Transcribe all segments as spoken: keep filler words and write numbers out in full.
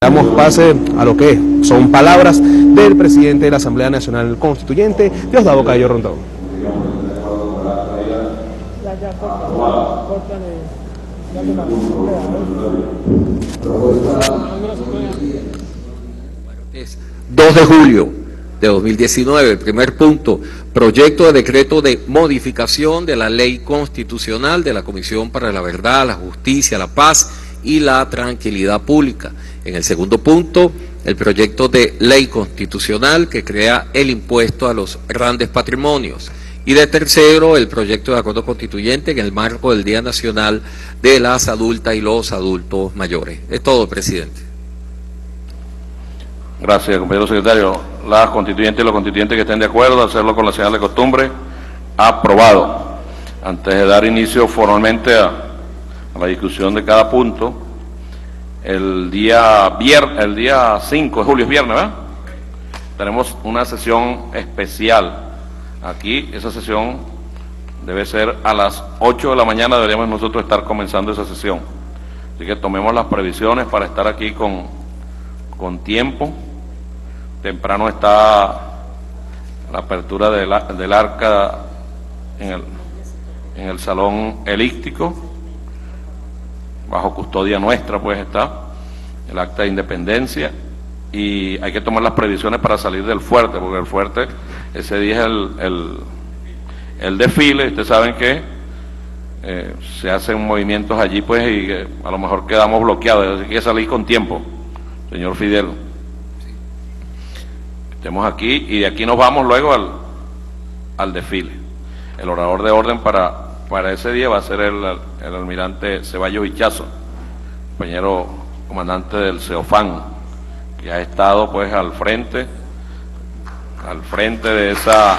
Damos pase a lo que son palabras del presidente de la Asamblea Nacional Constituyente, Diosdado Cabello Rondón. Es dos de julio de dos mil diecinueve, el primer punto, proyecto de decreto de modificación de la ley constitucional de la Comisión para la Verdad, la Justicia, la Paz y la Tranquilidad Pública. En el segundo punto, el proyecto de ley constitucional que crea el impuesto a los grandes patrimonios. Y de tercero, el proyecto de acuerdo constituyente en el marco del Día Nacional de las Adultas y los Adultos Mayores. Es todo, presidente. Gracias, compañero secretario. Las constituyentes y los constituyentes que estén de acuerdo, hacerlo con la señal de costumbre, aprobado. Antes de dar inicio formalmente a, a la discusión de cada punto, el día viernes, el día cinco de julio es viernes, ¿verdad? Tenemos una sesión especial. Aquí esa sesión debe ser a las ocho de la mañana, deberíamos nosotros estar comenzando esa sesión. Así que tomemos las previsiones para estar aquí con, con tiempo. Temprano está la apertura de la, del arca en el, en el salón elíptico, bajo custodia nuestra pues está el acta de independencia, y hay que tomar las previsiones para salir del fuerte, porque el fuerte ese día es el, el, el desfile. Ustedes saben que eh, se hacen movimientos allí pues y eh, a lo mejor quedamos bloqueados, así que hay que salir con tiempo, señor Fidel. Estemos aquí y de aquí nos vamos luego al, al desfile. El orador de orden para, para ese día va a ser el, el almirante Ceballos Hichazo, compañero comandante del CEOFAN, que ha estado pues al frente, al frente de esa,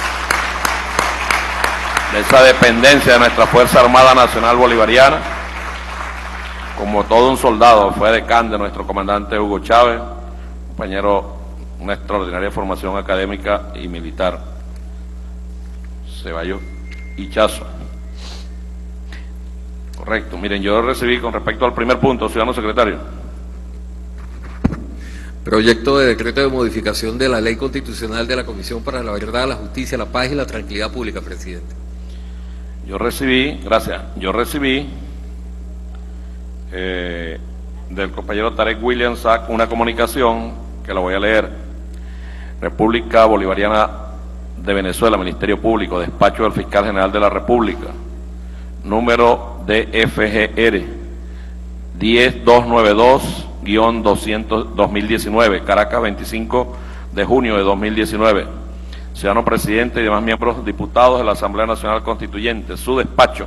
de esa dependencia de nuestra Fuerza Armada Nacional Bolivariana, como todo un soldado. Fue decán de nuestro comandante Hugo Chávez, compañero, una extraordinaria formación académica y militar. Ceballos Hichazo. Correcto. Miren, yo recibí con respecto al primer punto, ciudadano secretario. Proyecto de decreto de modificación de la ley constitucional de la Comisión para la Verdad, la Justicia, la Paz y la Tranquilidad Pública, presidente. Yo recibí, gracias, yo recibí eh, del compañero Tarek William Sack una comunicación que la voy a leer. República Bolivariana de Venezuela, Ministerio Público, Despacho del Fiscal General de la República, número D F G R diez mil doscientos noventa y dos guión dos mil diecinueve, Caracas, veinticinco de junio de dos mil diecinueve. Ciudadano presidente y demás miembros diputados de la Asamblea Nacional Constituyente, su despacho,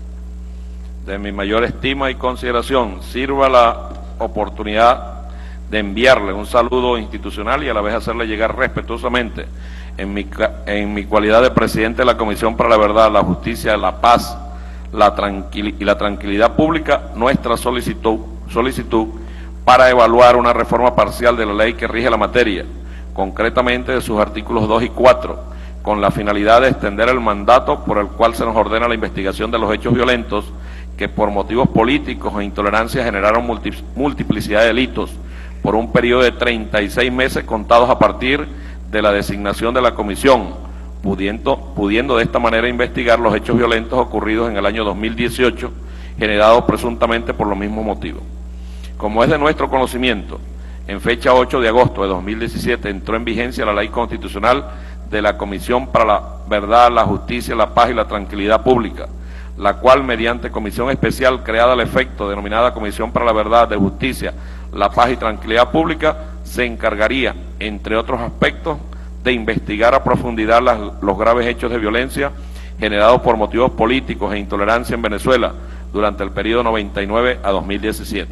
de mi mayor estima y consideración, sirva la oportunidad de enviarle un saludo institucional y a la vez hacerle llegar respetuosamente, en mi, en mi cualidad de presidente de la Comisión para la Verdad, la Justicia, la Paz la tranquil y la Tranquilidad Pública, nuestra solicitud, solicitud para evaluar una reforma parcial de la ley que rige la materia, concretamente de sus artículos dos y cuatro, con la finalidad de extender el mandato por el cual se nos ordena la investigación de los hechos violentos que por motivos políticos e intolerancia generaron multiplicidad de delitos, por un periodo de treinta y seis meses contados a partir de la designación de la comisión, pudiendo, pudiendo de esta manera investigar los hechos violentos ocurridos en el año dos mil dieciocho, generados presuntamente por los mismos motivos. Como es de nuestro conocimiento, en fecha ocho de agosto de dos mil diecisiete entró en vigencia la ley constitucional de la Comisión para la Verdad, la Justicia, la Paz y la Tranquilidad Pública, la cual, mediante comisión especial creada al efecto, denominada Comisión para la Verdad, de Justicia, la Paz y Tranquilidad Pública, se encargaría, entre otros aspectos, de investigar a profundidad las, los graves hechos de violencia generados por motivos políticos e intolerancia en Venezuela durante el periodo noventa y nueve a dos mil diecisiete.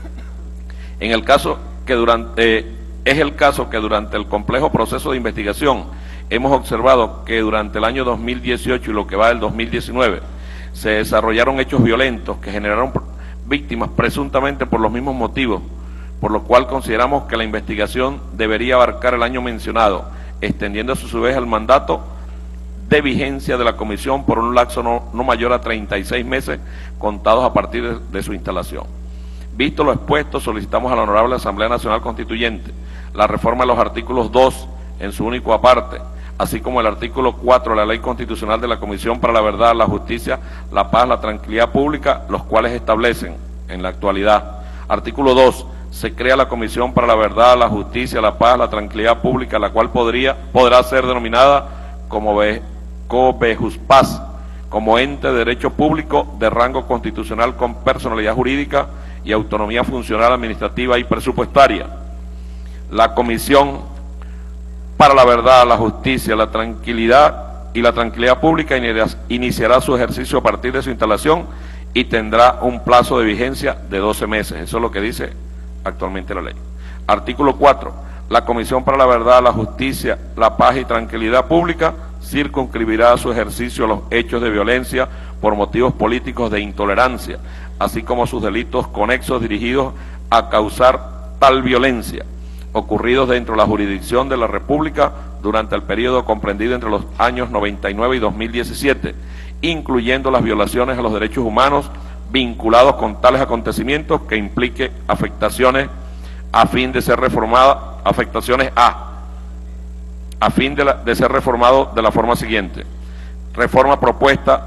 En el caso que durante, eh, es el caso que durante el complejo proceso de investigación hemos observado que durante el año dos mil dieciocho y lo que va del dos mil diecinueve se desarrollaron hechos violentos que generaron víctimas presuntamente por los mismos motivos, por lo cual consideramos que la investigación debería abarcar el año mencionado, extendiéndose a su vez el mandato de vigencia de la comisión por un lapso no, no mayor a treinta y seis meses contados a partir de, de su instalación. Visto lo expuesto, solicitamos a la Honorable Asamblea Nacional Constituyente la reforma de los artículos dos en su único aparte, así como el artículo cuatro de la Ley Constitucional de la Comisión para la Verdad, la Justicia, la Paz, la Tranquilidad Pública, los cuales establecen en la actualidad. Artículo dos. Se crea la Comisión para la Verdad, la Justicia, la Paz, la Tranquilidad Pública, la cual podría, podrá ser denominada como COBEJUSPAS, como ente de derecho público de rango constitucional con personalidad jurídica y autonomía funcional, administrativa y presupuestaria. La Comisión para la Verdad, la Justicia, la Tranquilidad y la Tranquilidad Pública iniciará su ejercicio a partir de su instalación y tendrá un plazo de vigencia de doce meses. Eso es lo que dice actualmente la ley. Artículo cuatro. La Comisión para la Verdad, la Justicia, la Paz y Tranquilidad Pública circunscribirá su ejercicio a los hechos de violencia por motivos políticos de intolerancia, así como sus delitos conexos dirigidos a causar tal violencia, ocurridos dentro de la jurisdicción de la República durante el periodo comprendido entre los años noventa y nueve y dos mil diecisiete, incluyendo las violaciones a los derechos humanos vinculados con tales acontecimientos que implique afectaciones a fin de ser reformada, afectaciones a, a fin de, la, de ser reformado de la forma siguiente. Reforma propuesta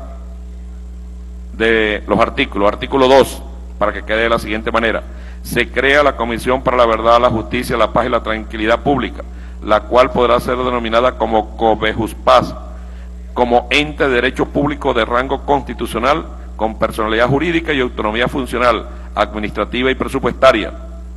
de los artículos. Artículo dos, para que quede de la siguiente manera. Se crea la Comisión para la Verdad, la Justicia, la Paz y la Tranquilidad Pública, la cual podrá ser denominada como COBEJUSPAS, como ente de derecho público de rango constitucional con personalidad jurídica y autonomía funcional, administrativa y presupuestaria.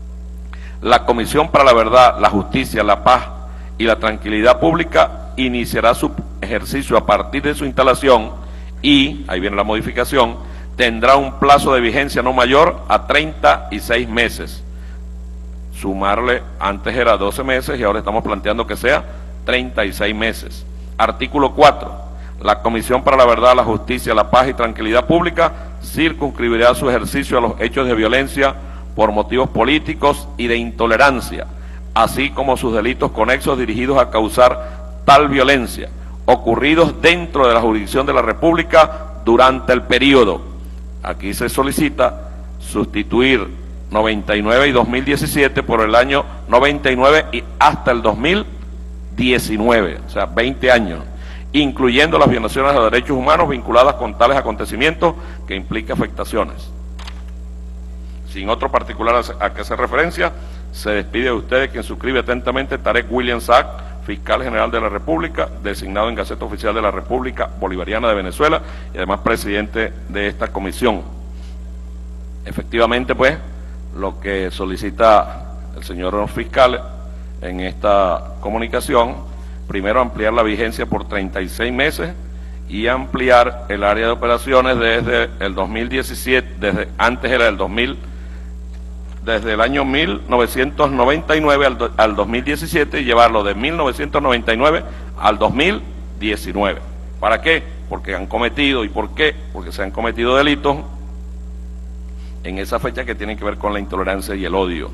La Comisión para la Verdad, la Justicia, la Paz y la Tranquilidad Pública iniciará su ejercicio a partir de su instalación y, ahí viene la modificación, tendrá un plazo de vigencia no mayor a treinta y seis meses. Sumarle, antes era doce meses y ahora estamos planteando que sea treinta y seis meses. Artículo cuatro. La Comisión para la Verdad, la Justicia, la Paz y Tranquilidad Pública circunscribirá su ejercicio a los hechos de violencia por motivos políticos y de intolerancia, así como sus delitos conexos dirigidos a causar tal violencia, ocurridos dentro de la jurisdicción de la República durante el periodo. Aquí se solicita sustituir noventa y nueve y dos mil diecisiete por el año noventa y nueve y hasta el dos mil diecinueve, o sea, veinte años, incluyendo las violaciones a derechos humanos vinculadas con tales acontecimientos que implique afectaciones. Sin otro particular a que hacer referencia, se despide de ustedes quien suscribe atentamente Tarek William Sack, Fiscal General de la República, designado en Gaceta Oficial de la República Bolivariana de Venezuela y además presidente de esta comisión. Efectivamente, pues, lo que solicita el señor fiscal en esta comunicación, primero ampliar la vigencia por treinta y seis meses y ampliar el área de operaciones desde el dos mil diecisiete, desde antes era el dos mil, desde el año mil novecientos noventa y nueve al, do, al dos mil diecisiete y llevarlo de mil novecientos noventa y nueve al dos mil diecinueve. ¿Para qué? Porque han cometido, ¿y por qué? Porque se han cometido delitos en esa fecha que tienen que ver con la intolerancia y el odio.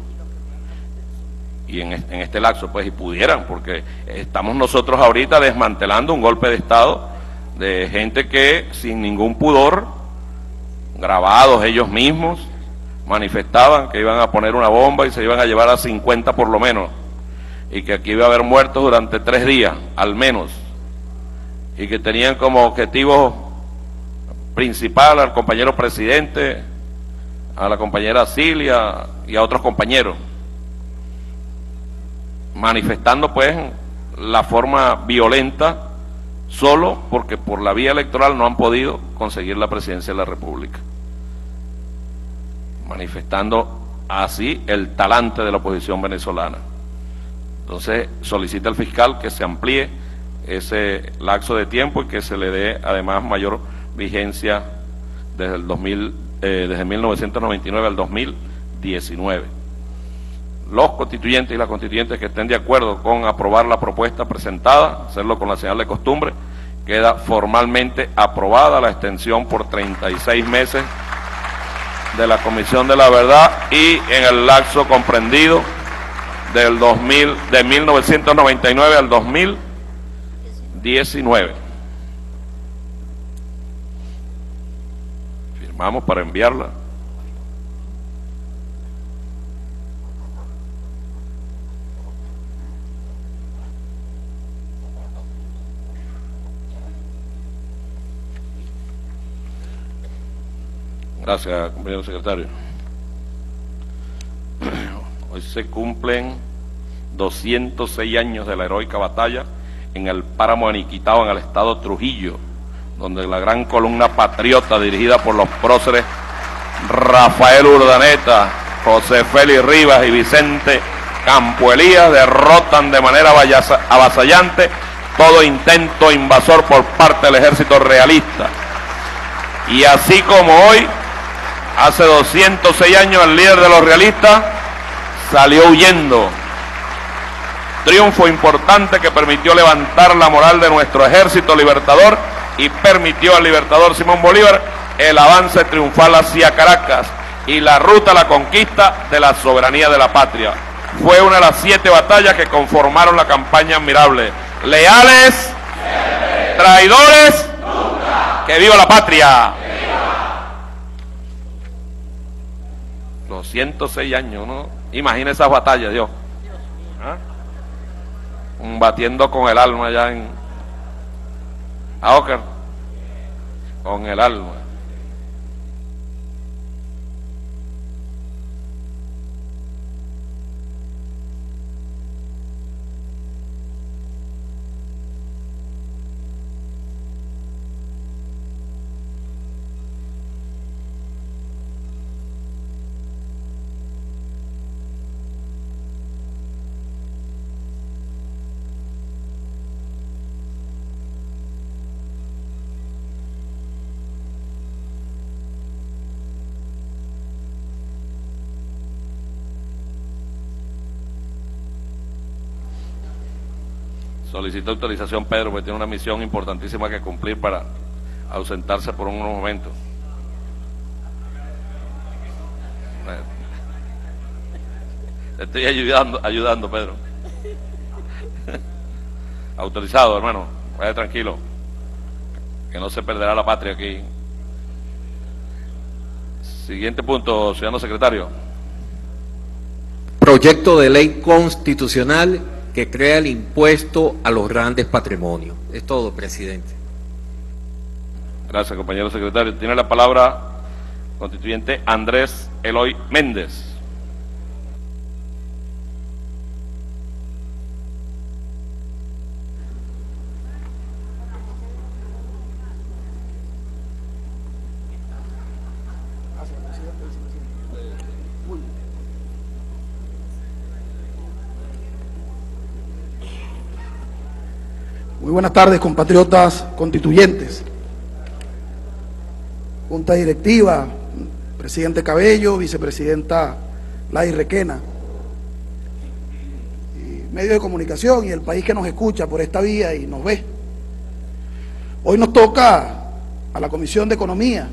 Y en, en este lapso, pues, y pudieran, porque estamos nosotros ahorita desmantelando un golpe de Estado de gente que sin ningún pudor, grabados ellos mismos, manifestaban que iban a poner una bomba y se iban a llevar a cincuenta por lo menos, y que aquí iba a haber muertos durante tres días, al menos, y que tenían como objetivo principal al compañero presidente, a la compañera Cilia y a otros compañeros, manifestando pues la forma violenta solo porque por la vía electoral no han podido conseguir la presidencia de la República, manifestando así el talante de la oposición venezolana. Entonces solicita al fiscal que se amplíe ese lapso de tiempo y que se le dé además mayor vigencia desde el dos mil, eh, desde mil novecientos noventa y nueve al dos mil diecinueve. Los constituyentes y las constituyentes que estén de acuerdo con aprobar la propuesta presentada, hacerlo con la señal de costumbre, queda formalmente aprobada la extensión por treinta y seis meses de la Comisión de la Verdad y en el lapso comprendido del dos mil, de mil novecientos noventa y nueve al dos mil diecinueve. Firmamos para enviarla. Gracias, compañero secretario. Hoy se cumplen doscientos seis años de la heroica batalla en el páramo de Niquitao, en el estado Trujillo, donde la gran columna patriota dirigida por los próceres Rafael Urdaneta, José Félix Rivas y Vicente Campo Elías derrotan de manera avasallante todo intento invasor por parte del ejército realista. Y así como hoy, hace doscientos seis años, el líder de los realistas salió huyendo. Triunfo importante que permitió levantar la moral de nuestro ejército libertador y permitió al libertador Simón Bolívar el avance triunfal hacia Caracas y la ruta a la conquista de la soberanía de la patria. Fue una de las siete batallas que conformaron la campaña admirable. Leales, siempre. Traidores, nunca. ¡Que viva la patria! ¡Que viva! doscientos seis años, ¿no? Imagina esas batallas, Dios. ¿Ah? Batiendo con el alma allá en Aocar, con el alma. Solicito autorización, Pedro, porque tiene una misión importantísima que cumplir para ausentarse por unos momentos. Te estoy ayudando, ayudando, Pedro. Autorizado, hermano. Vaya tranquilo, que no se perderá la patria aquí. Siguiente punto, ciudadano secretario. Proyecto de ley constitucional que crea el impuesto a los grandes patrimonios. Es todo, presidente. Gracias, compañero secretario. Tiene la palabra constituyente Andrés Eloy Méndez. Muy buenas tardes, compatriotas constituyentes, Junta Directiva, Presidente Cabello, Vicepresidenta Lai Requena, y medios de comunicación y el país que nos escucha por esta vía y nos ve. Hoy nos toca a la Comisión de Economía,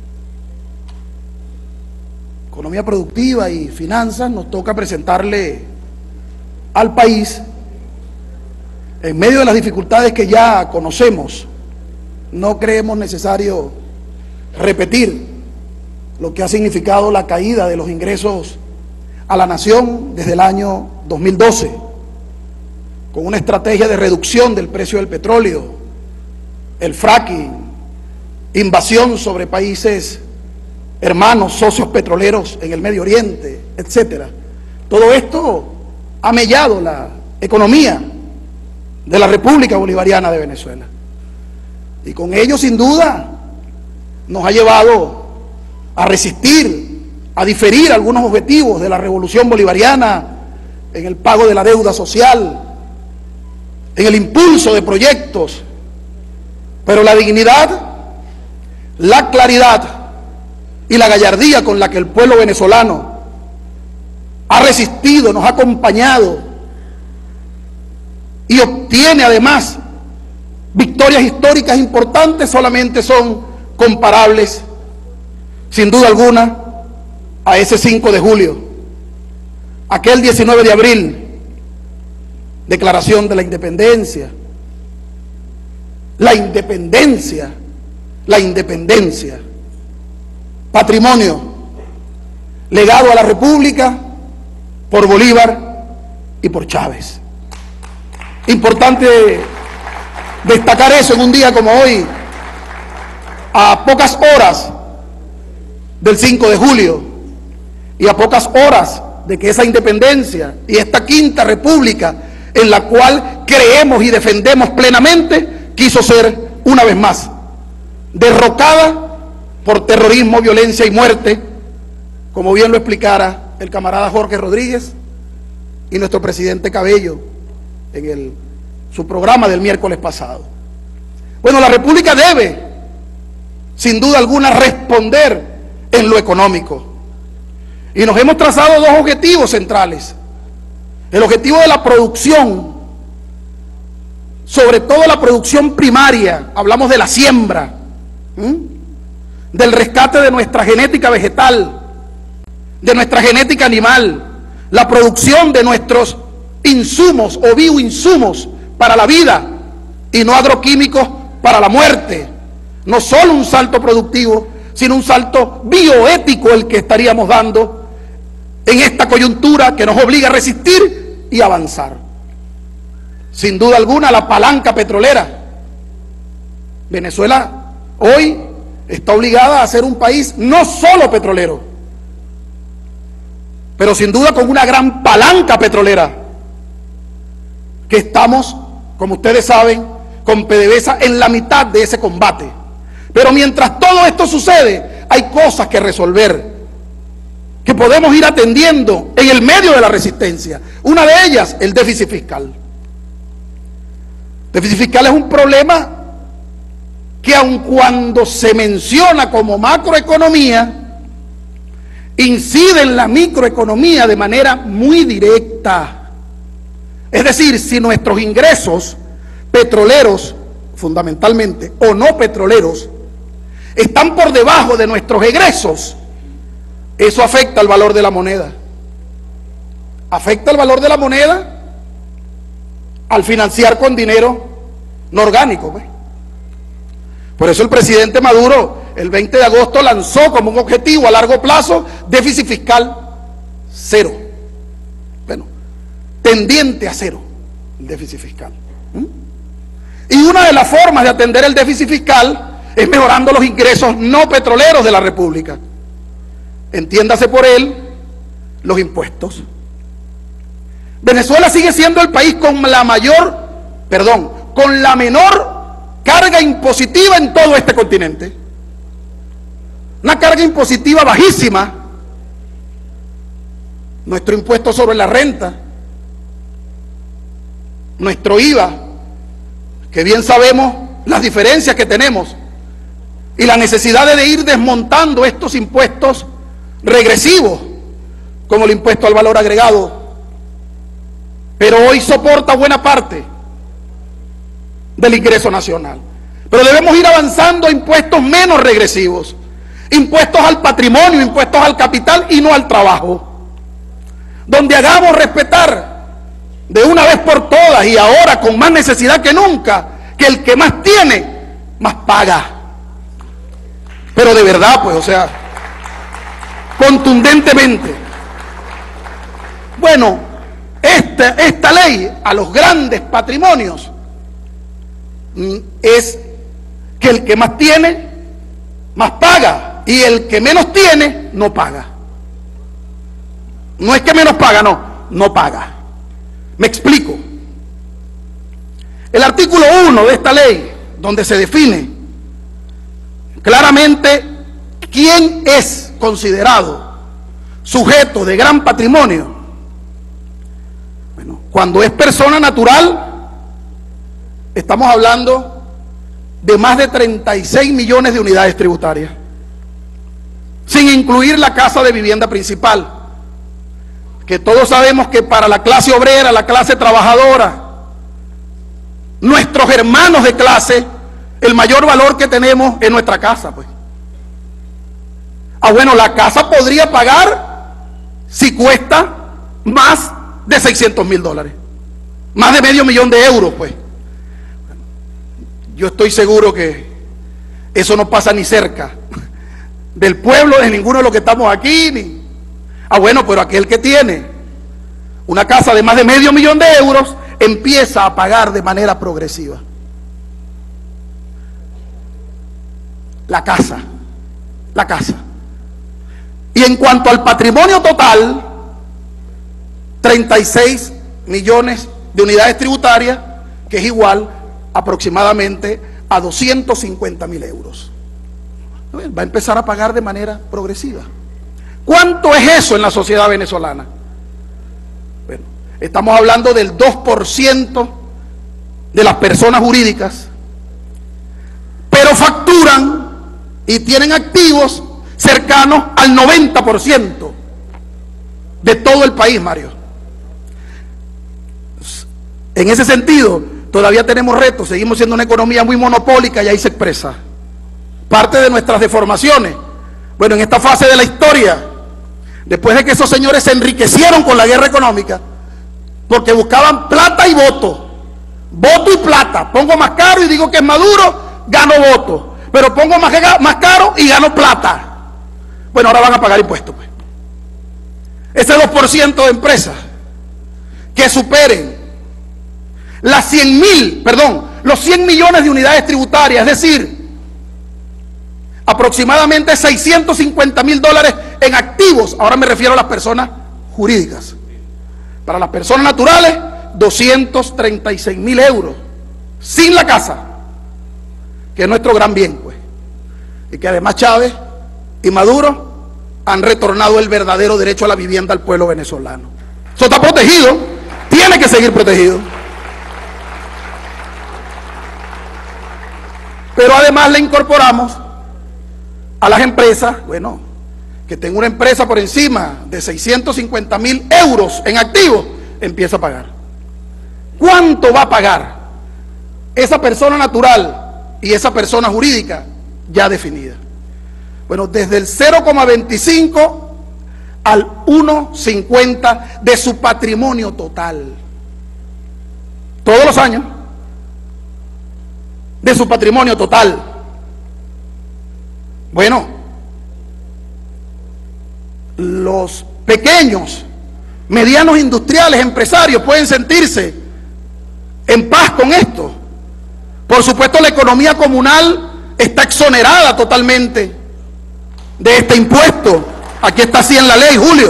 Economía Productiva y Finanzas, nos toca presentarle al país, en medio de las dificultades que ya conocemos, no creemos necesario repetir lo que ha significado la caída de los ingresos a la nación desde el año dos mil doce, con una estrategia de reducción del precio del petróleo, el fracking, invasión sobre países hermanos, socios petroleros en el Medio Oriente, etcétera. Todo esto ha mellado la economía de la República Bolivariana de Venezuela, y con ello sin duda nos ha llevado a resistir, a diferir algunos objetivos de la revolución bolivariana en el pago de la deuda social, en el impulso de proyectos, pero la dignidad, la claridad y la gallardía con la que el pueblo venezolano ha resistido, nos ha acompañado y obtiene además victorias históricas importantes, solamente son comparables, sin duda alguna, a ese cinco de julio, aquel diecinueve de abril, declaración de la independencia, la independencia, la independencia, patrimonio, legado a la República por Bolívar y por Chávez. Importante destacar eso en un día como hoy, a pocas horas del cinco de julio, y a pocas horas de que esa independencia y esta quinta república, en la cual creemos y defendemos plenamente, quiso ser una vez más derrocada por terrorismo, violencia y muerte, como bien lo explicara el camarada Jorge Rodríguez y nuestro presidente Cabello en el, su programa del miércoles pasado. Bueno, la República debe, sin duda alguna, responder en lo económico. Y nos hemos trazado dos objetivos centrales. El objetivo de la producción, sobre todo la producción primaria, hablamos de la siembra, ¿m? del rescate de nuestra genética vegetal, de nuestra genética animal, la producción de nuestros insumos o bioinsumos para la vida y no agroquímicos para la muerte. No solo un salto productivo, sino un salto bioético el que estaríamos dando en esta coyuntura que nos obliga a resistir y avanzar. Sin duda alguna, la palanca petrolera. Venezuela hoy está obligada a ser un país no solo petrolero, pero sin duda con una gran palanca petrolera, que estamos, como ustedes saben, con PDVSA en la mitad de ese combate. Pero mientras todo esto sucede, hay cosas que resolver, que podemos ir atendiendo en el medio de la resistencia. Una de ellas, el déficit fiscal. El déficit fiscal es un problema que, aun cuando se menciona como macroeconomía, incide en la microeconomía de manera muy directa. Es decir, si nuestros ingresos petroleros, fundamentalmente, o no petroleros, están por debajo de nuestros egresos, eso afecta el valor de la moneda. Afecta el valor de la moneda al financiar con dinero no orgánico, pues. Por eso el presidente Maduro el veinte de agosto lanzó como un objetivo a largo plazo déficit fiscal cero. Bueno, tendiente a cero el déficit fiscal. ¿Mm? Y una de las formas de atender el déficit fiscal es mejorando los ingresos no petroleros de la República. Entiéndase por él los impuestos. Venezuela sigue siendo el país con la mayor, perdón, con la menor carga impositiva en todo este continente. Una carga impositiva bajísima. Nuestro impuesto sobre la renta, nuestro I V A, que bien sabemos las diferencias que tenemos y la necesidad de ir desmontando estos impuestos regresivos, como el impuesto al valor agregado, pero hoy soporta buena parte del ingreso nacional. Pero debemos ir avanzando a impuestos menos regresivos, impuestos al patrimonio, impuestos al capital y no al trabajo, donde hagamos respetar de una vez por todas y ahora con más necesidad que nunca, que el que más tiene, más paga. Pero de verdad, pues, o sea, contundentemente. Bueno, esta, esta ley a los grandes patrimonios es que el que más tiene, más paga, y el que menos tiene, no paga. No es que menos paga, no, no paga. Me explico. El artículo uno de esta ley, donde se define claramente quién es considerado sujeto de gran patrimonio. Bueno, cuando es persona natural, estamos hablando de más de treinta y seis millones de unidades tributarias, sin incluir la casa de vivienda principal, que todos sabemos que para la clase obrera, la clase trabajadora, nuestros hermanos de clase, el mayor valor que tenemos es nuestra casa, pues. Ah, bueno, la casa podría pagar si cuesta más de seiscientos mil dólares, más de medio millón de euros, pues. Yo estoy seguro que eso no pasa ni cerca del pueblo, de ninguno de los que estamos aquí, ni... Ah, bueno, pero aquel que tiene una casa de más de medio millón de euros empieza a pagar de manera progresiva. La casa, la casa. Y en cuanto al patrimonio total, treinta y seis millones de unidades tributarias, que es igual aproximadamente a doscientos cincuenta mil euros. Va a empezar a pagar de manera progresiva. ¿Cuánto es eso en la sociedad venezolana? Bueno, estamos hablando del dos por ciento de las personas jurídicas, pero facturan y tienen activos cercanos al noventa por ciento de todo el país, Mario. En ese sentido, todavía tenemos retos, seguimos siendo una economía muy monopólica y ahí se expresa parte de nuestras deformaciones. Bueno, en esta fase de la historia, después de que esos señores se enriquecieron con la guerra económica, porque buscaban plata y voto, voto y plata, pongo más caro y digo que es Maduro, gano voto, pero pongo más, más caro y gano plata. Bueno, ahora van a pagar impuestos, pues. Ese dos por ciento de empresas que superen las cien mil, perdón, los cien millones de unidades tributarias, es decir, aproximadamente seiscientos cincuenta mil dólares en activos, ahora me refiero a las personas jurídicas. Para las personas naturales, doscientos treinta y seis mil euros, sin la casa, que es nuestro gran bien, pues. Y que además Chávez y Maduro han retornado el verdadero derecho a la vivienda al pueblo venezolano. Eso está protegido, tiene que seguir protegido. Pero además le incorporamos a las empresas, bueno, que tenga una empresa por encima de seiscientos cincuenta mil euros en activos, empieza a pagar. ¿Cuánto va a pagar esa persona natural y esa persona jurídica ya definida? Bueno, desde el cero coma veinticinco al uno coma cincuenta de su patrimonio total. Todos los años. De su patrimonio total. Bueno, los pequeños, medianos industriales, empresarios pueden sentirse en paz con esto. Por supuesto, la economía comunal está exonerada totalmente de este impuesto. Aquí está así en la ley, Julio.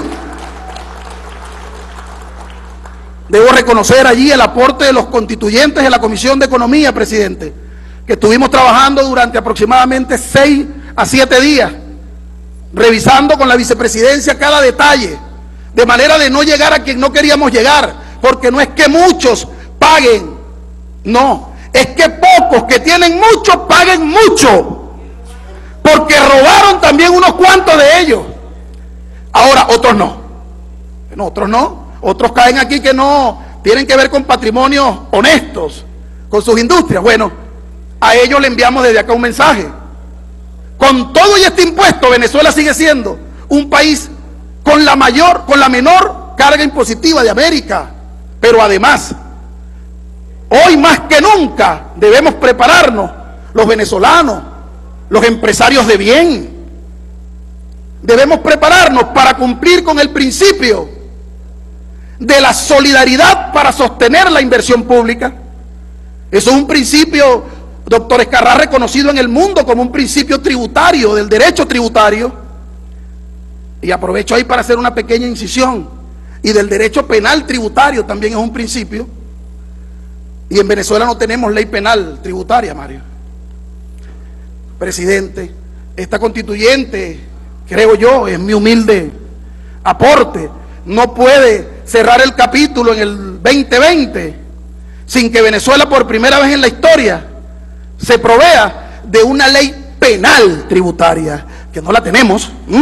Debo reconocer allí el aporte de los constituyentes de la Comisión de Economía, presidente, que estuvimos trabajando durante aproximadamente seis a siete días, revisando con la vicepresidencia cada detalle, de manera de no llegar a quien no queríamos llegar, porque no es que muchos paguen, no, es que pocos que tienen mucho paguen mucho, porque robaron también unos cuantos de ellos. Ahora, otros no, no otros no, otros caen aquí que no tienen que ver con patrimonios honestos, con sus industrias. Bueno, a ellos le enviamos desde acá un mensaje. Con todo y este impuesto, Venezuela sigue siendo un país con la mayor, con la menor carga impositiva de América. Pero además, hoy más que nunca debemos prepararnos, los venezolanos, los empresarios de bien. Debemos prepararnos para cumplir con el principio de la solidaridad para sostener la inversión pública. Eso es un principio, doctor Escarrá, reconocido en el mundo como un principio tributario, del derecho tributario. Y aprovecho ahí para hacer una pequeña incisión. Y del derecho penal tributario también es un principio. Y en Venezuela no tenemos ley penal tributaria, Mario. Presidente, esta constituyente, creo yo, es mi humilde aporte, no puede cerrar el capítulo en el veinte veinte sin que Venezuela, por primera vez en la historia, se provea de una ley penal tributaria, que no la tenemos. ¿Mm?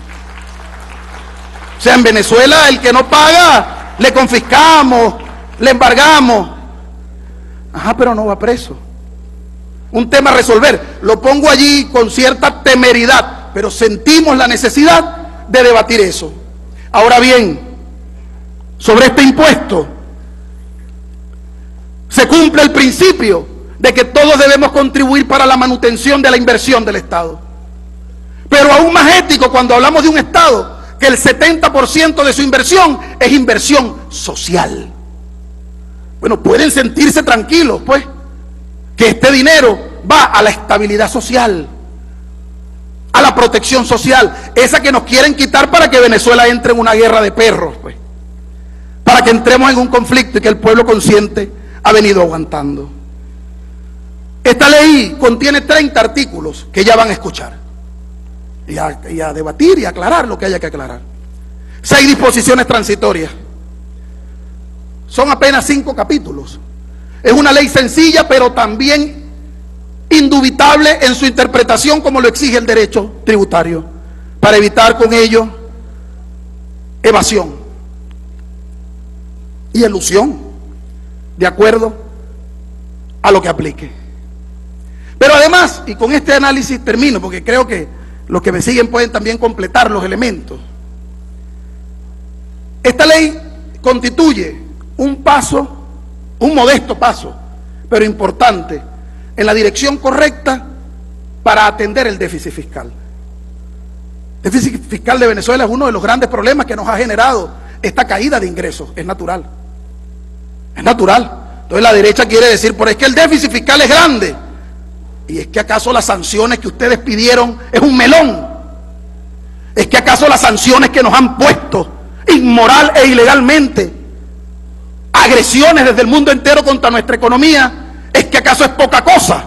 O sea, en Venezuela el que no paga, le confiscamos, le embargamos. Ajá, pero no va preso. Un tema a resolver. Lo pongo allí con cierta temeridad, pero sentimos la necesidad de debatir eso. Ahora bien, sobre este impuesto, se cumple el principio de que todos debemos contribuir para la manutención de la inversión del Estado. Pero aún más ético cuando hablamos de un Estado que el setenta por ciento de su inversión es inversión social. Bueno, pueden sentirse tranquilos, pues, que este dinero va a la estabilidad social, a la la protección social, esa que nos quieren quitar para que Venezuela entre en una guerra de perros, pues, para que entremos en un conflicto y que el pueblo consciente ha venido aguantando. Esta ley contiene treinta artículos que ya van a escuchar y a, y a debatir y aclarar lo que haya que aclarar. Seis disposiciones transitorias. Son apenas cinco capítulos. Es una ley sencilla, pero también indubitable en su interpretación, como lo exige el derecho tributario, para evitar con ello evasión y elusión, de acuerdo a lo que aplique. Pero además, y con este análisis termino, porque creo que los que me siguen pueden también completar los elementos. Esta ley constituye un paso, un modesto paso, pero importante, en la dirección correcta para atender el déficit fiscal. El déficit fiscal de Venezuela es uno de los grandes problemas que nos ha generado esta caída de ingresos. Es natural. Es natural. Entonces la derecha quiere decir, pero es que el déficit fiscal es grande. ¿Y es que acaso las sanciones que ustedes pidieron es un melón? ¿Es que acaso las sanciones que nos han puesto inmoral e ilegalmente, agresiones desde el mundo entero contra nuestra economía, es que acaso es poca cosa?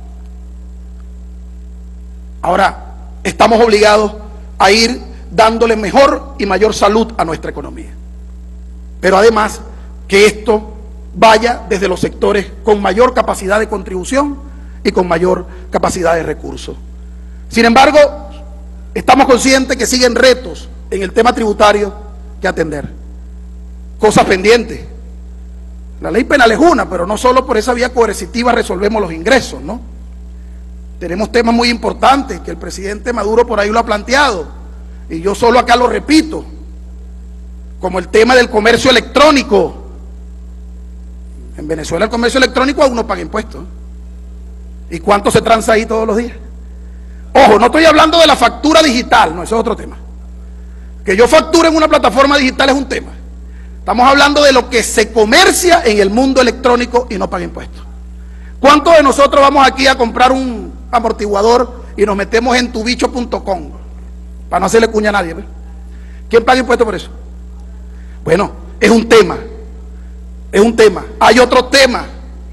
Ahora estamos obligados a ir dándole mejor y mayor salud a nuestra economía, pero además que esto vaya desde los sectores con mayor capacidad de contribución y con mayor capacidad de recursos. Sin embargo, estamos conscientes que siguen retos en el tema tributario que atender, cosas pendientes. La ley penal es una, pero no solo por esa vía coercitiva resolvemos los ingresos, ¿no? Tenemos temas muy importantes que el presidente Maduro por ahí lo ha planteado, y yo solo acá lo repito, como el tema del comercio electrónico. En Venezuela el comercio electrónico aún no paga impuestos. ¿Y cuánto se transa ahí todos los días? Ojo, no estoy hablando de la factura digital, no, eso es otro tema. Que yo facture en una plataforma digital es un tema. Estamos hablando de lo que se comercia en el mundo electrónico y no paga impuestos. ¿Cuántos de nosotros vamos aquí a comprar un amortiguador y nos metemos en tubicho punto com para no hacerle cuña a nadie? ¿Ves? ¿Quién paga impuestos por eso? Bueno, es un tema. Es un tema. Hay otro tema.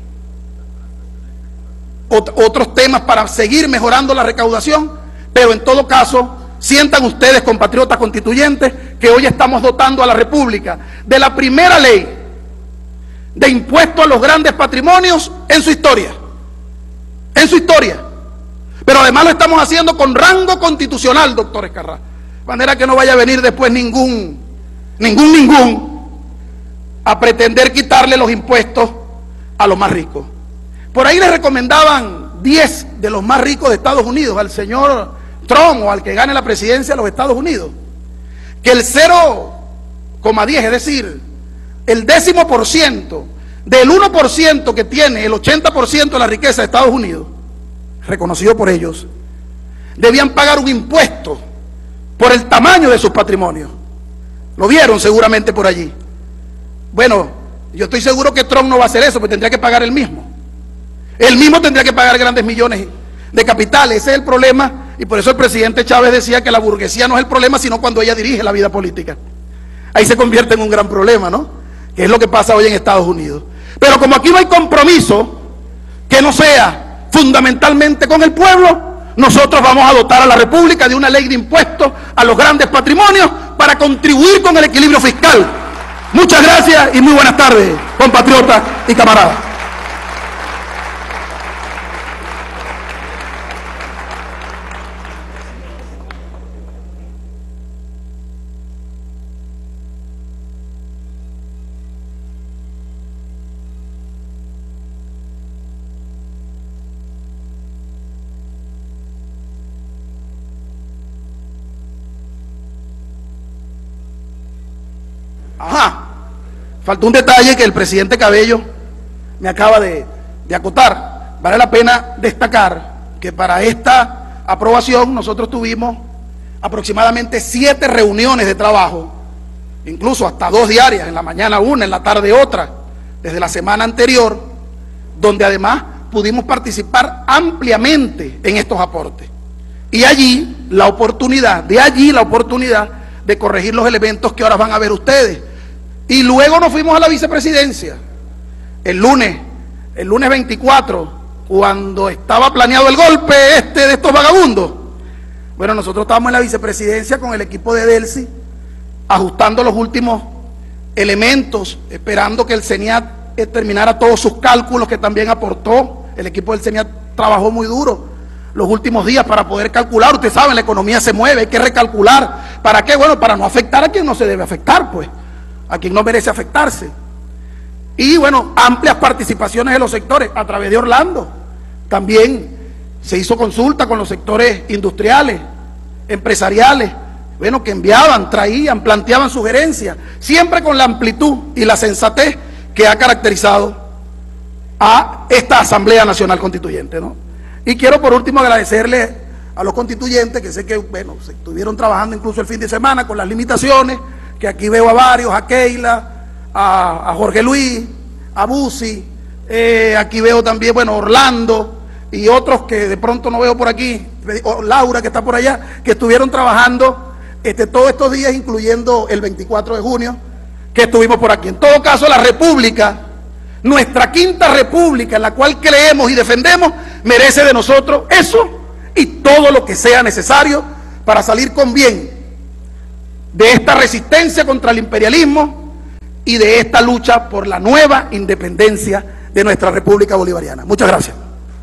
Ot- otros temas para seguir mejorando la recaudación, pero en todo caso, sientan ustedes, compatriotas constituyentes, que hoy estamos dotando a la República de la primera ley de impuesto a los grandes patrimonios en su historia, en su historia, pero además lo estamos haciendo con rango constitucional, doctor Escarrá, de manera que no vaya a venir después ningún, ningún, ningún, a pretender quitarle los impuestos a los más ricos. Por ahí le recomendaban diez de los más ricos de Estados Unidos al señor Trump o al que gane la presidencia de los Estados Unidos, que el cero coma diez, es decir, el décimo por ciento del uno por ciento que tiene el ochenta por ciento de la riqueza de Estados Unidos, reconocido por ellos, debían pagar un impuesto por el tamaño de sus patrimonios. Lo vieron seguramente por allí. Bueno, yo estoy seguro que Trump no va a hacer eso, porque tendría que pagar él mismo. Él mismo tendría que pagar grandes millones de capitales. Ese es el problema, y por eso el presidente Chávez decía que la burguesía no es el problema, sino cuando ella dirige la vida política. Ahí se convierte en un gran problema, ¿no? Que es lo que pasa hoy en Estados Unidos. Pero como aquí no hay compromiso que no sea fundamentalmente con el pueblo, nosotros vamos a dotar a la República de una ley de impuestos a los grandes patrimonios para contribuir con el equilibrio fiscal. Muchas gracias y muy buenas tardes, compatriotas y camaradas. Ajá, faltó un detalle que el presidente Cabello me acaba de, de acotar. Vale la pena destacar que para esta aprobación nosotros tuvimos aproximadamente siete reuniones de trabajo, incluso hasta dos diarias, en la mañana una, en la tarde otra, desde la semana anterior, donde además pudimos participar ampliamente en estos aportes. Y allí la oportunidad, de allí la oportunidad de corregir los elementos que ahora van a ver ustedes. Y luego nos fuimos a la vicepresidencia. El lunes, el lunes veinticuatro, cuando estaba planeado el golpe este de estos vagabundos. Bueno, nosotros estábamos en la vicepresidencia con el equipo de Delcy, ajustando los últimos elementos, esperando que el CENIAT terminara todos sus cálculos, que también aportó. El equipo del CENIAT trabajó muy duro los últimos días para poder calcular. Ustedes saben, la economía se mueve, hay que recalcular. ¿Para qué? Bueno, para no afectar a quien no se debe afectar, pues, a quien no merece afectarse. Y bueno, amplias participaciones de los sectores a través de Orlando. También se hizo consulta con los sectores industriales, empresariales, bueno, que enviaban, traían, planteaban sugerencias, siempre con la amplitud y la sensatez que ha caracterizado a esta Asamblea Nacional Constituyente, ¿no? Y quiero por último agradecerle a los constituyentes, que sé que, bueno, se estuvieron trabajando incluso el fin de semana con las limitaciones, que aquí veo a varios, a Keila, a, a Jorge Luis, a Busi, eh, aquí veo también, bueno, Orlando y otros que de pronto no veo por aquí, o Laura que está por allá, que estuvieron trabajando este, todos estos días, incluyendo el veinticuatro de junio, que estuvimos por aquí. En todo caso, la República, nuestra quinta república, en la cual creemos y defendemos, merece de nosotros eso y todo lo que sea necesario para salir con bien de esta resistencia contra el imperialismo y de esta lucha por la nueva independencia de nuestra República Bolivariana. Muchas gracias.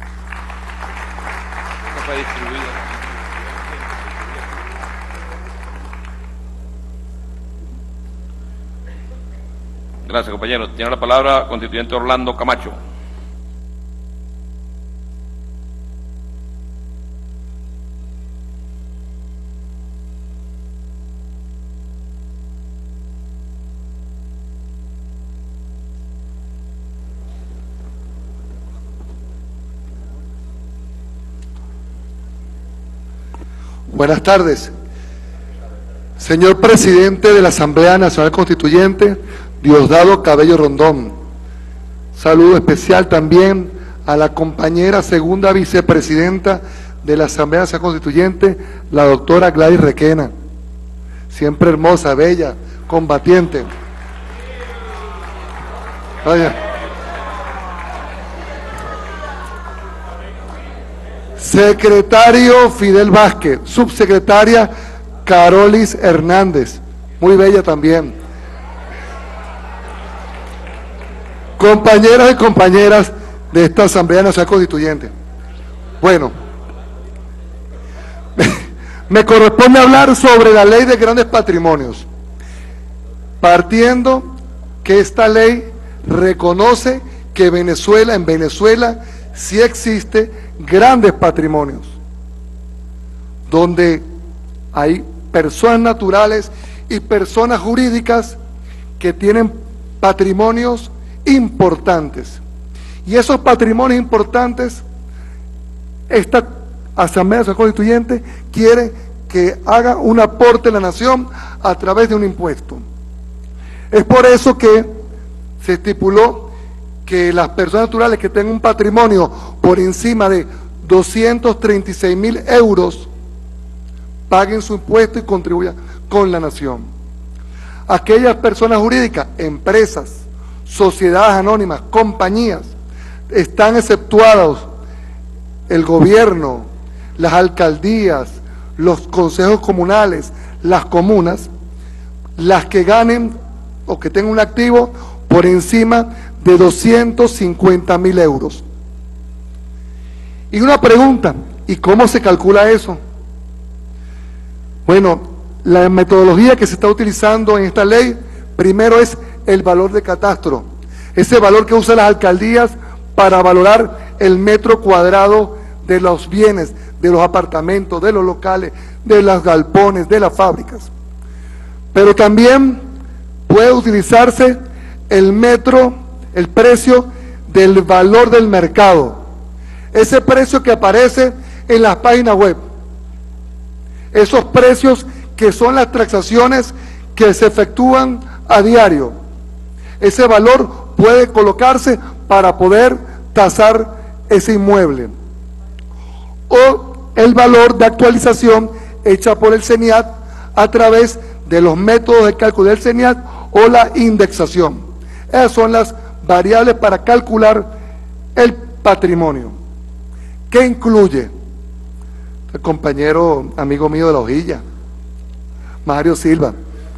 Gracias, compañero. Tiene la palabra constituyente Orlando Camacho. Buenas tardes. Señor presidente de la Asamblea Nacional Constituyente, Diosdado Cabello Rondón. Saludo especial también a la compañera segunda vicepresidenta de la Asamblea Nacional Constituyente, la doctora Gladys Requena. Siempre hermosa, bella, combatiente. Vaya. Secretario Fidel Vázquez, subsecretaria Carolis Hernández, muy bella también. Compañeras y compañeras de esta Asamblea Nacional Constituyente. Bueno, me corresponde hablar sobre la ley de grandes patrimonios, partiendo que esta ley reconoce que Venezuela, en Venezuela sí existe grandes patrimonios, donde hay personas naturales y personas jurídicas que tienen patrimonios importantes. Y esos patrimonios importantes, esta Asamblea Nacional Constituyente quiere que haga un aporte a la nación a través de un impuesto. Es por eso que se estipuló que las personas naturales que tengan un patrimonio por encima de doscientos treinta y seis mil euros paguen su impuesto y contribuyan con la nación. Aquellas personas jurídicas, empresas, sociedades anónimas, compañías, están exceptuados el gobierno, las alcaldías, los consejos comunales, las comunas, las que ganen o que tengan un activo por encima de doscientos cincuenta mil euros. Y una pregunta, ¿y cómo se calcula eso? Bueno, la metodología que se está utilizando en esta ley, primero es el valor de catastro, ese valor que usan las alcaldías para valorar el metro cuadrado de los bienes, de los apartamentos, de los locales, de los galpones, de las fábricas. Pero también puede utilizarse el metro, el precio del valor del mercado, ese precio que aparece en las páginas web, esos precios que son las transacciones que se efectúan a diario. Ese valor puede colocarse para poder tasar ese inmueble. O el valor de actualización hecha por el CENIAT a través de los métodos de cálculo del CENIAT o la indexación. Esas son las variables para calcular el patrimonio. ¿Qué incluye? El compañero amigo mío de la hojilla, Mario Silva.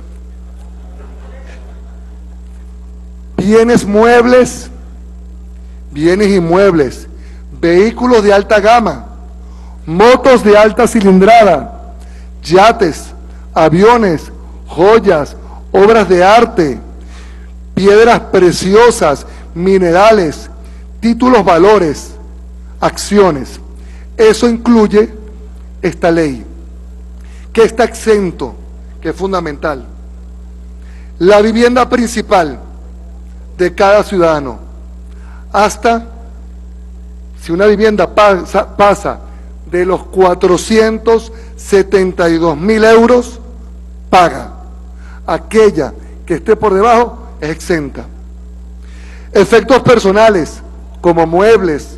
Bienes muebles, bienes inmuebles, vehículos de alta gama, motos de alta cilindrada, yates, aviones, joyas, obras de arte, piedras preciosas, minerales, títulos valores, acciones. Eso incluye esta ley, que está exento, que es fundamental. La vivienda principal de cada ciudadano, hasta si una vivienda pasa, pasa de los cuatrocientos setenta y dos mil euros, paga. Aquella que esté por debajo es exenta. Efectos personales, como muebles,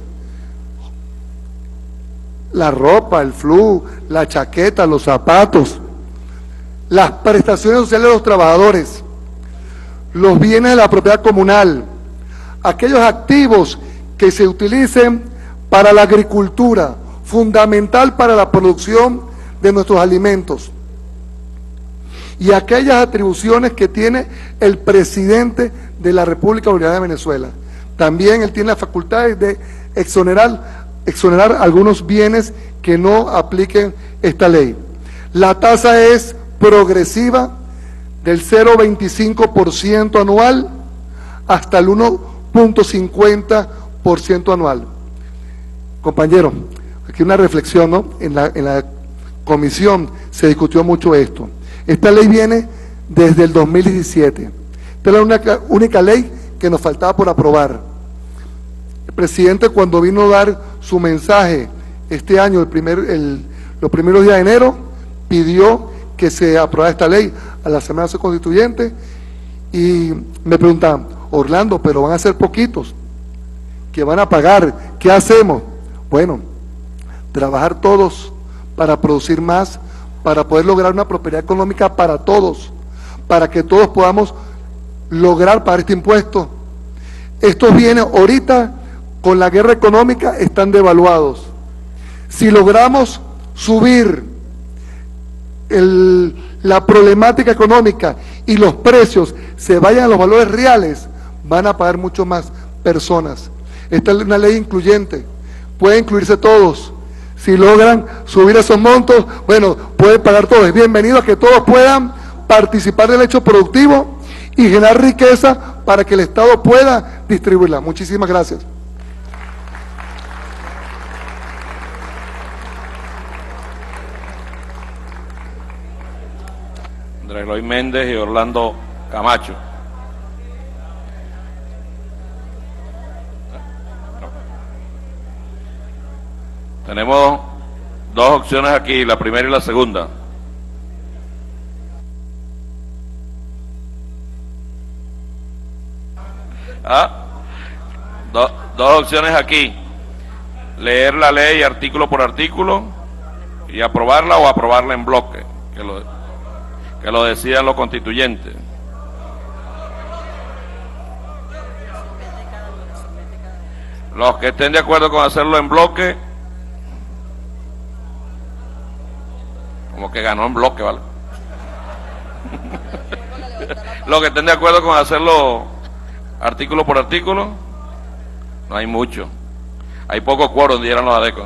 la ropa, el flu, la chaqueta, los zapatos, las prestaciones sociales de los trabajadores, los bienes de la propiedad comunal, aquellos activos que se utilicen para la agricultura, fundamental para la producción de nuestros alimentos, y aquellas atribuciones que tiene el presidente de la República Bolivariana de Venezuela. También él tiene la facultad de exonerar, exonerar algunos bienes que no apliquen esta ley. La tasa es progresiva del cero punto veinticinco por ciento anual hasta el uno punto cincuenta por ciento anual. Compañero, aquí una reflexión, ¿no? En la, en la comisión se discutió mucho esto. Esta ley viene desde el dos mil diecisiete. Esta es la única, única ley que nos faltaba por aprobar. El presidente, cuando vino a dar su mensaje este año, el primer, el, los primeros días de enero, pidió que se aprobara esta ley a la Asamblea Constituyente, y me preguntaban, Orlando, pero van a ser poquitos, que van a pagar, ¿qué hacemos? Bueno, trabajar todos para producir más, para poder lograr una prosperidad económica para todos, para que todos podamos lograr pagar este impuesto. Estos bienes ahorita, con la guerra económica, están devaluados. Si logramos subir el, la problemática económica y los precios se vayan a los valores reales, van a pagar mucho más personas. Esta es una ley incluyente, puede incluirse todos. Si logran subir esos montos, bueno, pueden pagar todos. Es bienvenido a que todos puedan participar del hecho productivo y generar riqueza para que el Estado pueda distribuirla. Muchísimas gracias. Andrés Eloy Méndez y Orlando Camacho. Tenemos dos opciones aquí, la primera y la segunda. ¿Ah? Do, dos opciones aquí. Leer la ley artículo por artículo y aprobarla, o aprobarla en bloque, que lo, que lo decidan los constituyentes. Los que estén de acuerdo con hacerlo en bloque, como que ganó en bloque, ¿vale? Los que estén de acuerdo con hacerlo artículo por artículo, no hay mucho. Hay poco quórum, dijeron los adecos.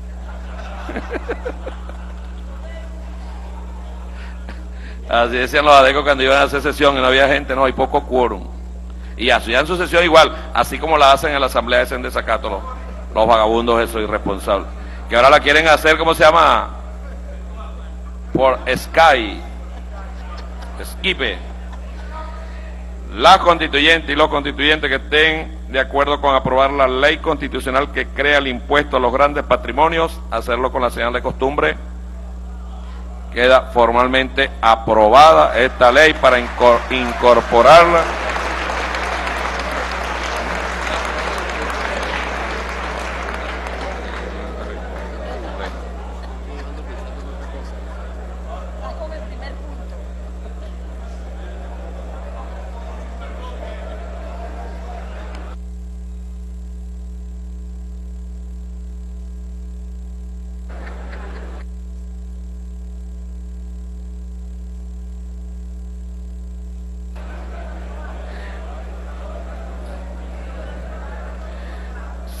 Así decían los adecos cuando iban a hacer sesión y no había gente, no, hay poco quórum. Y hacían su sesión igual, así como la hacen en la asamblea de desacato los, los vagabundos, esos irresponsables. Que ahora la quieren hacer, ¿cómo se llama? Por Sky, Skype. La constituyente y los constituyentes que estén de acuerdo con aprobar la ley constitucional que crea el impuesto a los grandes patrimonios, hacerlo con la señal de costumbre. Queda formalmente aprobada esta ley para incorporarla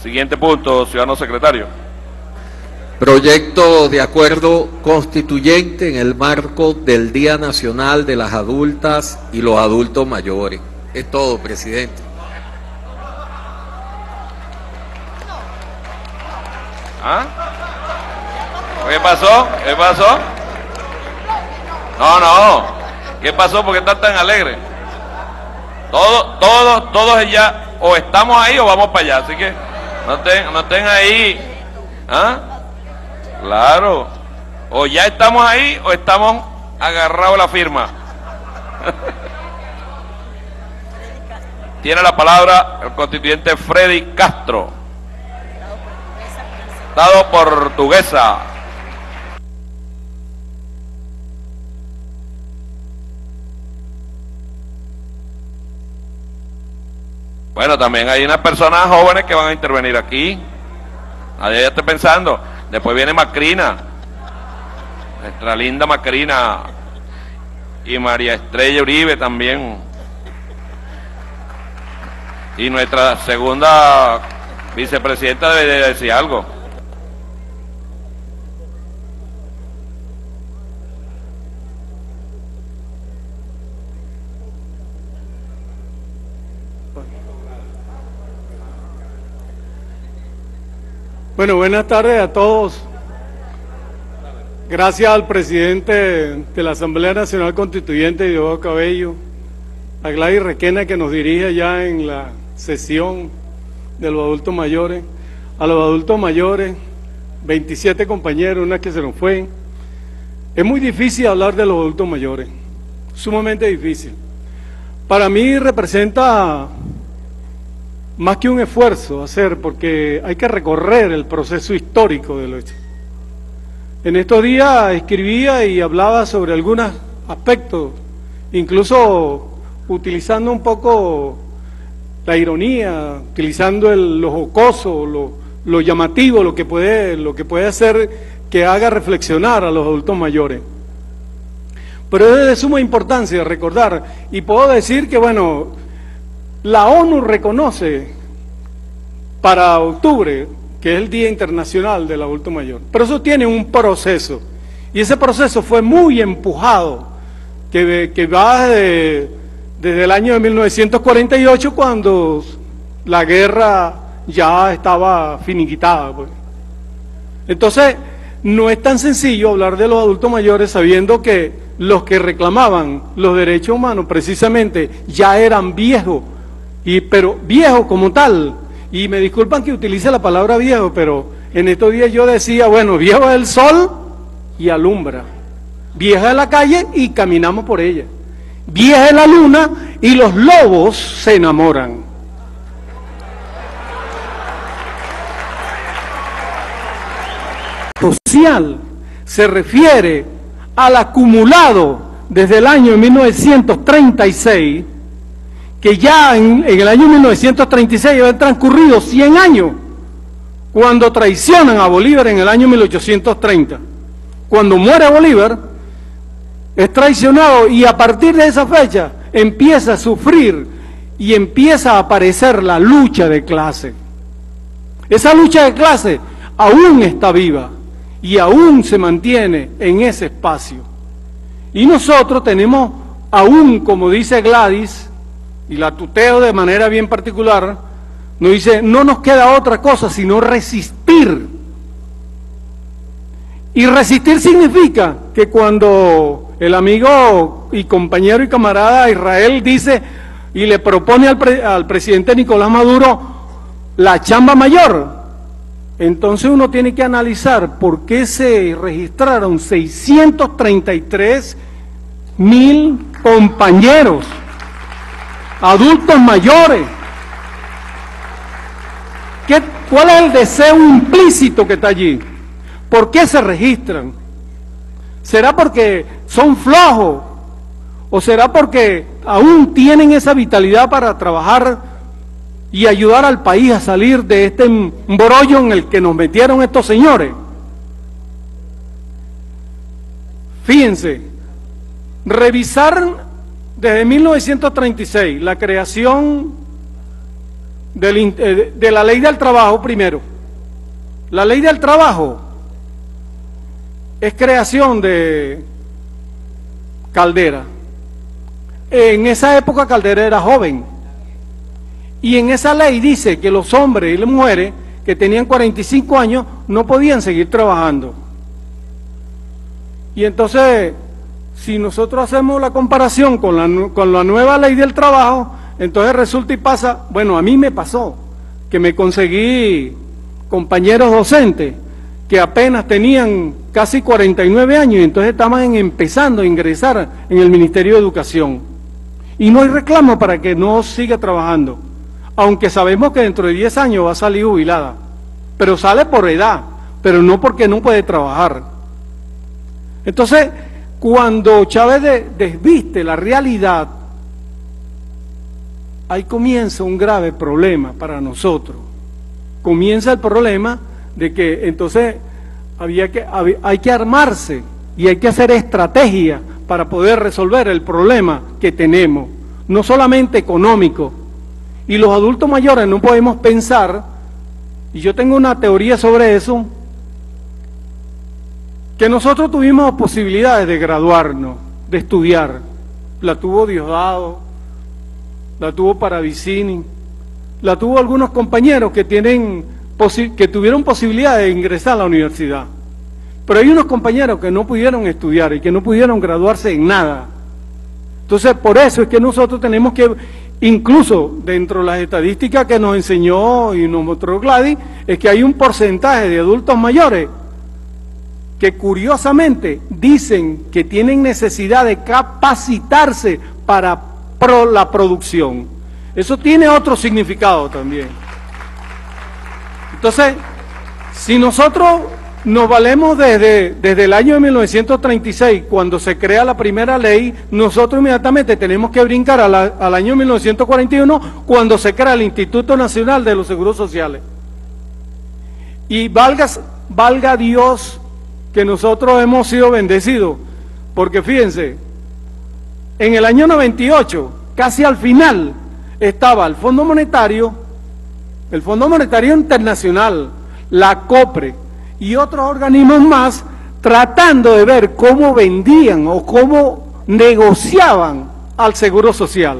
Siguiente punto, ciudadano secretario. Proyecto de acuerdo constituyente en el marco del Día Nacional de las Adultas y los Adultos Mayores. Es todo, presidente. ¿Ah? ¿Qué pasó? ¿Qué pasó? No, no. ¿Qué pasó? ¿Por qué están tan alegres? Todos, todos, todos ya, o estamos ahí o vamos para allá. Así que no estén, no estén ahí. ¿Ah? Claro. O ya estamos ahí o estamos agarrados a la firma. Tiene la palabra el constituyente Freddy Castro. Estado Portuguesa. Bueno, también hay unas personas jóvenes que van a intervenir aquí. Nadie ya está pensando. Después viene Macrina, nuestra linda Macrina, y María Estrella Uribe también. Y nuestra segunda vicepresidenta debe de decir algo. Bueno, buenas tardes a todos. Gracias al presidente de la Asamblea Nacional Constituyente, Diosdado Cabello, a Gladys Requena, que nos dirige ya en la sesión de los adultos mayores, a los adultos mayores, veintisiete compañeros, una que se nos fue. Es muy difícil hablar de los adultos mayores, sumamente difícil. Para mí representa más que un esfuerzo hacer, porque hay que recorrer el proceso histórico de lo hecho. En estos días escribía y hablaba sobre algunos aspectos, incluso utilizando un poco la ironía, utilizando el, lo jocoso, lo, lo llamativo, lo que puede, lo que puede hacer que haga reflexionar a los adultos mayores. Pero es de suma importancia recordar, y puedo decir que, bueno, la ONU reconoce para octubre, que es el Día Internacional del Adulto Mayor, pero eso tiene un proceso, y ese proceso fue muy empujado, que, que va de, desde el año de mil novecientos cuarenta y ocho, cuando la guerra ya estaba finiquitada, pues. Entonces, no es tan sencillo hablar de los adultos mayores sabiendo que los que reclamaban los derechos humanos precisamente ya eran viejos, y, pero viejos como tal, y me disculpan que utilice la palabra viejo, pero en estos días yo decía, bueno, viejo es el sol y alumbra, vieja es la calle y caminamos por ella, vieja es la luna y los lobos se enamoran. Social se refiere al acumulado desde el año mil novecientos treinta y seis, que ya en, en el año mil novecientos treinta y seis habían transcurrido cien años, cuando traicionan a Bolívar en el año mil ochocientos treinta. Cuando muere Bolívar, es traicionado, y a partir de esa fecha empieza a sufrir y empieza a aparecer la lucha de clase. Esa lucha de clase aún está viva y aún se mantiene en ese espacio. Y nosotros tenemos aún, como dice Gladys, y la tuteo de manera bien particular, nos dice, no nos queda otra cosa sino resistir. Y resistir significa que cuando el amigo y compañero y camarada Israel dice y le propone al, pre, al presidente Nicolás Maduro la chamba mayor, entonces uno tiene que analizar por qué se registraron seiscientos treinta y tres mil compañeros adultos mayores. ¿Qué, ¿Cuál es el deseo implícito que está allí? ¿Por qué se registran? ¿Será porque son flojos? ¿O será porque aún tienen esa vitalidad para trabajar y ayudar al país a salir de este embrollo en el que nos metieron estos señores? Fíjense, revisar desde mil novecientos treinta y seis la creación del, eh, de la ley del trabajo primero. La ley del trabajo es creación de Caldera. En esa época Caldera era joven. Y en esa ley dice que los hombres y las mujeres que tenían cuarenta y cinco años no podían seguir trabajando. Y entonces, si nosotros hacemos la comparación con la, con la nueva ley del trabajo, entonces resulta y pasa, bueno, a mí me pasó, que me conseguí compañeros docentes que apenas tenían casi cuarenta y nueve años y entonces estaban empezando a ingresar en el Ministerio de Educación. Y no hay reclamo para que no siga trabajando, aunque sabemos que dentro de diez años va a salir jubilada, pero sale por edad, pero no porque no puede trabajar. Entonces, cuando Chávez de, desviste la realidad, ahí comienza un grave problema para nosotros. Comienza el problema de que entonces había que, había, hay que armarse y hay que hacer estrategia para poder resolver el problema que tenemos, no solamente económico. Y los adultos mayores no podemos pensar, y yo tengo una teoría sobre eso, que nosotros tuvimos posibilidades de graduarnos, de estudiar. La tuvo Diosdado, la tuvo Paravicini, la tuvo algunos compañeros que, tienen, que tuvieron posibilidad de ingresar a la universidad. Pero hay unos compañeros que no pudieron estudiar y que no pudieron graduarse en nada. Entonces, por eso es que nosotros tenemos que, incluso dentro de las estadísticas que nos enseñó y nos mostró Gladys, es que hay un porcentaje de adultos mayores que curiosamente dicen que tienen necesidad de capacitarse para pro la producción. Eso tiene otro significado también. Entonces, si nosotros nos valemos desde, desde el año de mil novecientos treinta y seis, cuando se crea la primera ley, nosotros inmediatamente tenemos que brincar a la, al año mil novecientos cuarenta y uno, cuando se crea el Instituto Nacional de los Seguros Sociales. Y valga, valga Dios que nosotros hemos sido bendecidos, porque fíjense, en el año noventa y ocho, casi al final, estaba el Fondo Monetario, el Fondo Monetario Internacional, la COPRE y otros organismos más, tratando de ver cómo vendían o cómo negociaban al Seguro Social.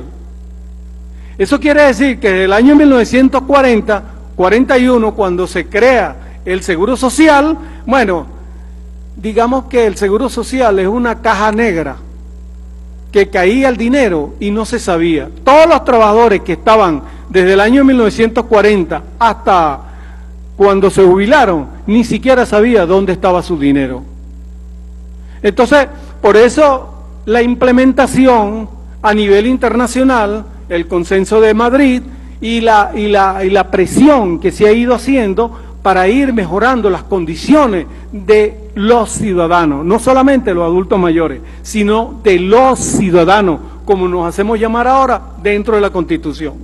Eso quiere decir que desde el año mil novecientos cuarenta, cuarenta y uno, cuando se crea el Seguro Social, bueno, digamos que el Seguro Social es una caja negra, que caía el dinero y no se sabía. Todos los trabajadores que estaban desde el año mil novecientos cuarenta hasta cuando se jubilaron, ni siquiera sabía dónde estaba su dinero. Entonces, por eso la implementación a nivel internacional, el Consenso de Madrid y la, y la, y la presión que se ha ido haciendo para ir mejorando las condiciones de los ciudadanos, no solamente los adultos mayores, sino de los ciudadanos, como nos hacemos llamar ahora dentro de la Constitución.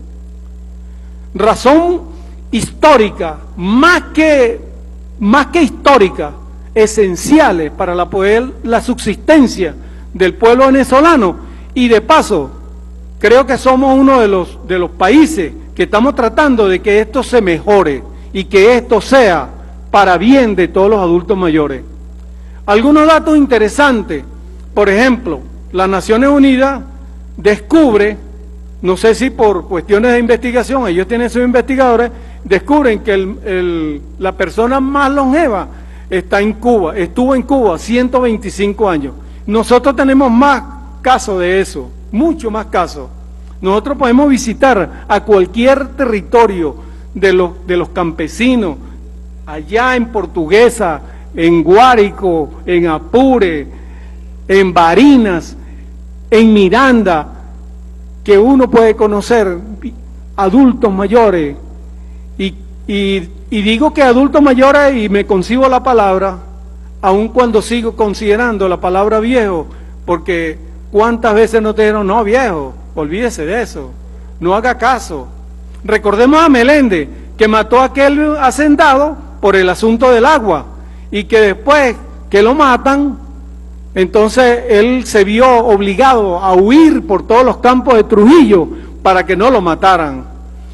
Razón histórica, más que, más que histórica, esenciales para la, poder, la subsistencia del pueblo venezolano, y de paso, creo que somos uno de los, de los países que estamos tratando de que esto se mejore, y que esto sea para bien de todos los adultos mayores. Algunos datos interesantes, por ejemplo, las Naciones Unidas descubre, no sé si por cuestiones de investigación, ellos tienen sus investigadores, descubren que el, el, la persona más longeva está en Cuba, estuvo en Cuba ciento veinticinco años. Nosotros tenemos más casos de eso, mucho más casos. Nosotros podemos visitar a cualquier territorio de los, de los campesinos, allá en Portuguesa, en Guárico, en Apure, en Barinas, en Miranda, que uno puede conocer adultos mayores, y, y, y digo que adultos mayores y me concibo la palabra, aun cuando sigo considerando la palabra viejo, porque cuántas veces nos dijeron, no viejo, olvídese de eso, no haga caso. Recordemos a Meléndez, que mató a aquel hacendado por el asunto del agua, y que después que lo matan, entonces él se vio obligado a huir por todos los campos de Trujillo para que no lo mataran.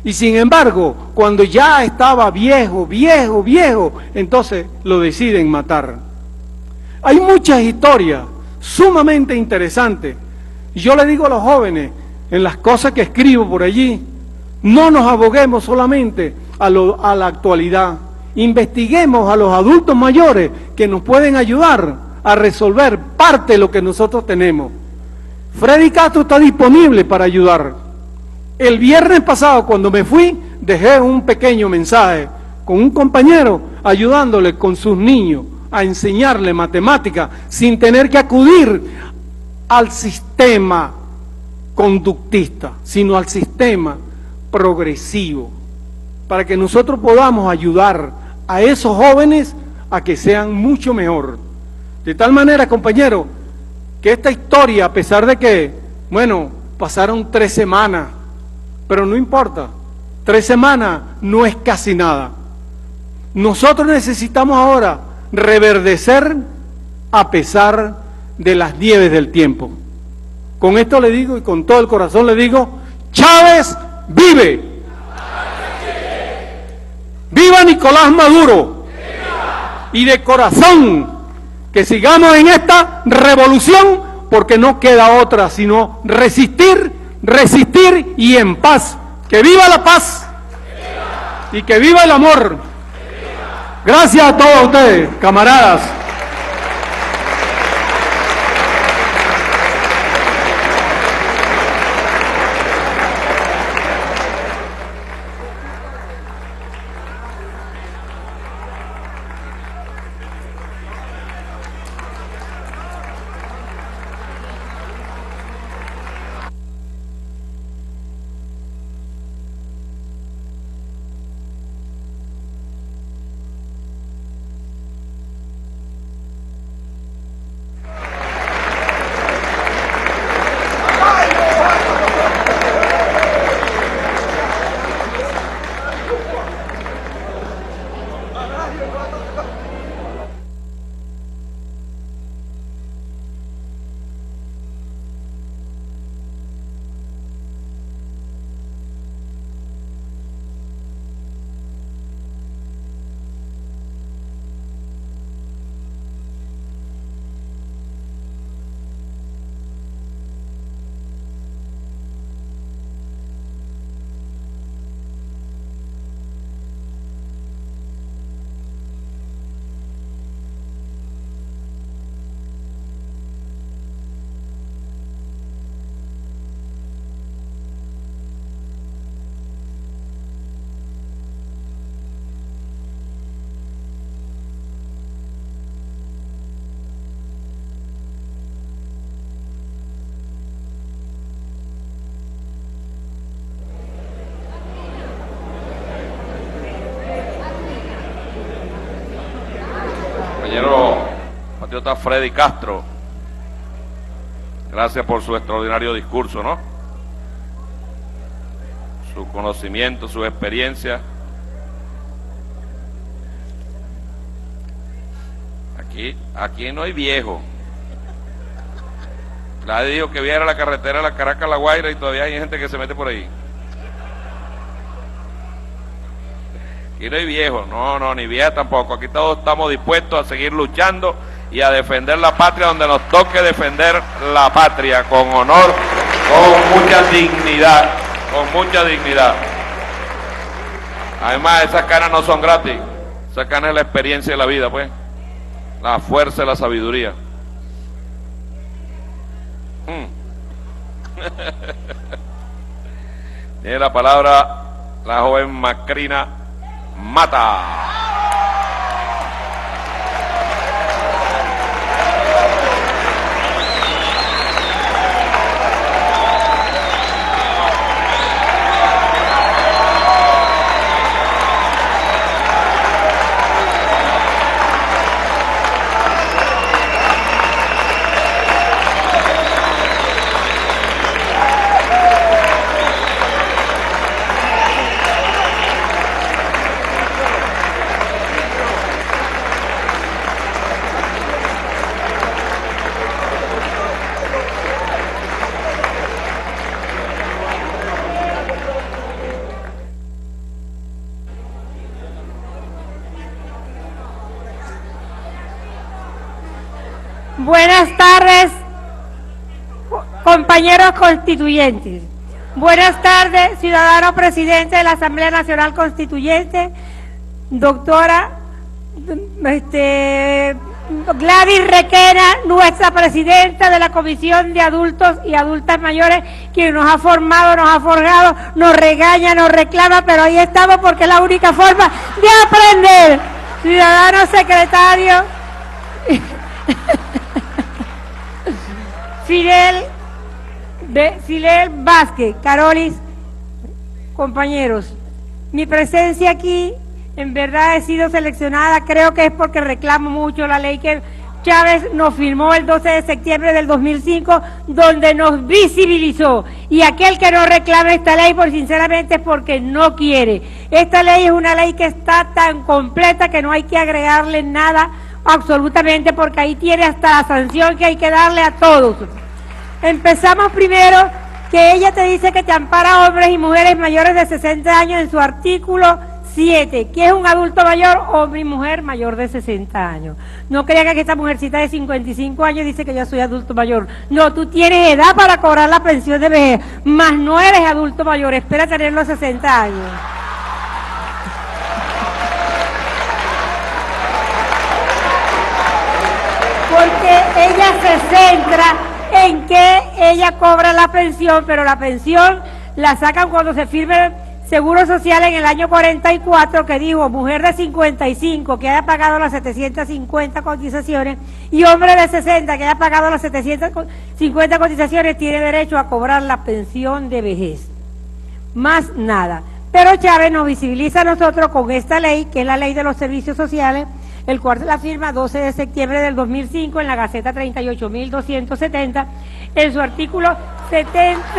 Y sin embargo, cuando ya estaba viejo, viejo, viejo, entonces lo deciden matar. Hay muchas historias sumamente interesantes. Y yo le digo a los jóvenes, en las cosas que escribo por allí, no nos aboguemos solamente a, lo, a la actualidad. Investiguemos a los adultos mayores que nos pueden ayudar a resolver parte de lo que nosotros tenemos. Freddy Castro está disponible para ayudar. El viernes pasado, cuando me fui, dejé un pequeño mensaje con un compañero ayudándole con sus niños a enseñarle matemáticas sin tener que acudir al sistema conductista, sino al sistema progresivo, para que nosotros podamos ayudar a esos jóvenes a que sean mucho mejor. De tal manera, compañero, que esta historia, a pesar de que, bueno, pasaron tres semanas, pero no importa, tres semanas no es casi nada. Nosotros necesitamos ahora reverdecer a pesar de las nieves del tiempo. Con esto le digo y con todo el corazón le digo, Chávez vive. ¡Viva Nicolás Maduro! ¡Viva! Y de corazón, que sigamos en esta revolución, porque no queda otra sino resistir, resistir y en paz. ¡Que viva la paz! ¡Viva! Y que viva el amor. ¡Viva! Gracias a todos ustedes, camaradas. Compañero patriota Freddy Castro, gracias por su extraordinario discurso, ¿no? Su conocimiento, su experiencia. Aquí, aquí no hay viejo. Nadie dijo que viera la carretera de la Caracas a La Guaira y todavía hay gente que se mete por ahí. Aquí no hay viejo, no, no, ni vieja tampoco. Aquí todos estamos dispuestos a seguir luchando y a defender la patria donde nos toque defender la patria, con honor, con mucha dignidad, con mucha dignidad. Además, esas canas no son gratis, esas canas es la experiencia de la vida, pues, la fuerza y la sabiduría. Hmm. Tiene la palabra la joven Macrina Mata. Buenas tardes, compañeros constituyentes. Buenas tardes, ciudadano presidente de la Asamblea Nacional Constituyente, doctora este, Gladys Requena, nuestra presidenta de la Comisión de Adultos y Adultas Mayores, quien nos ha formado, nos ha forjado, nos regaña, nos reclama, pero ahí estamos porque es la única forma de aprender. Ciudadano secretario Fidel, de, Fidel Vázquez, Carolis, compañeros, mi presencia aquí, en verdad he sido seleccionada, creo que es porque reclamo mucho la ley que Chávez nos firmó el doce de septiembre del dos mil cinco, donde nos visibilizó, y aquel que no reclama esta ley, por sinceramente, es porque no quiere. Esta ley es una ley que está tan completa que no hay que agregarle nada, absolutamente, porque ahí tiene hasta la sanción que hay que darle a todos. Empezamos primero, que ella te dice que te ampara a hombres y mujeres mayores de sesenta años en su artículo siete, que es un adulto mayor, hombre y mujer mayor de sesenta años. No crean que esta mujercita de cincuenta y cinco años dice que yo soy adulto mayor. No, tú tienes edad para cobrar la pensión de vejez, mas no eres adulto mayor, espera tener los sesenta años. Porque ella se centra en que ella cobra la pensión, pero la pensión la sacan cuando se firme Seguro Social en el año cuarenta y cuatro, que dijo mujer de cincuenta y cinco que haya pagado las setecientas cincuenta cotizaciones y hombre de sesenta que haya pagado las setecientas cincuenta cotizaciones tiene derecho a cobrar la pensión de vejez. Más nada. Pero Chávez nos visibiliza a nosotros con esta ley, que es la ley de los servicios sociales, el cual la firma doce de septiembre del dos mil cinco en la Gaceta treinta y ocho mil doscientos setenta, en su artículo setenta.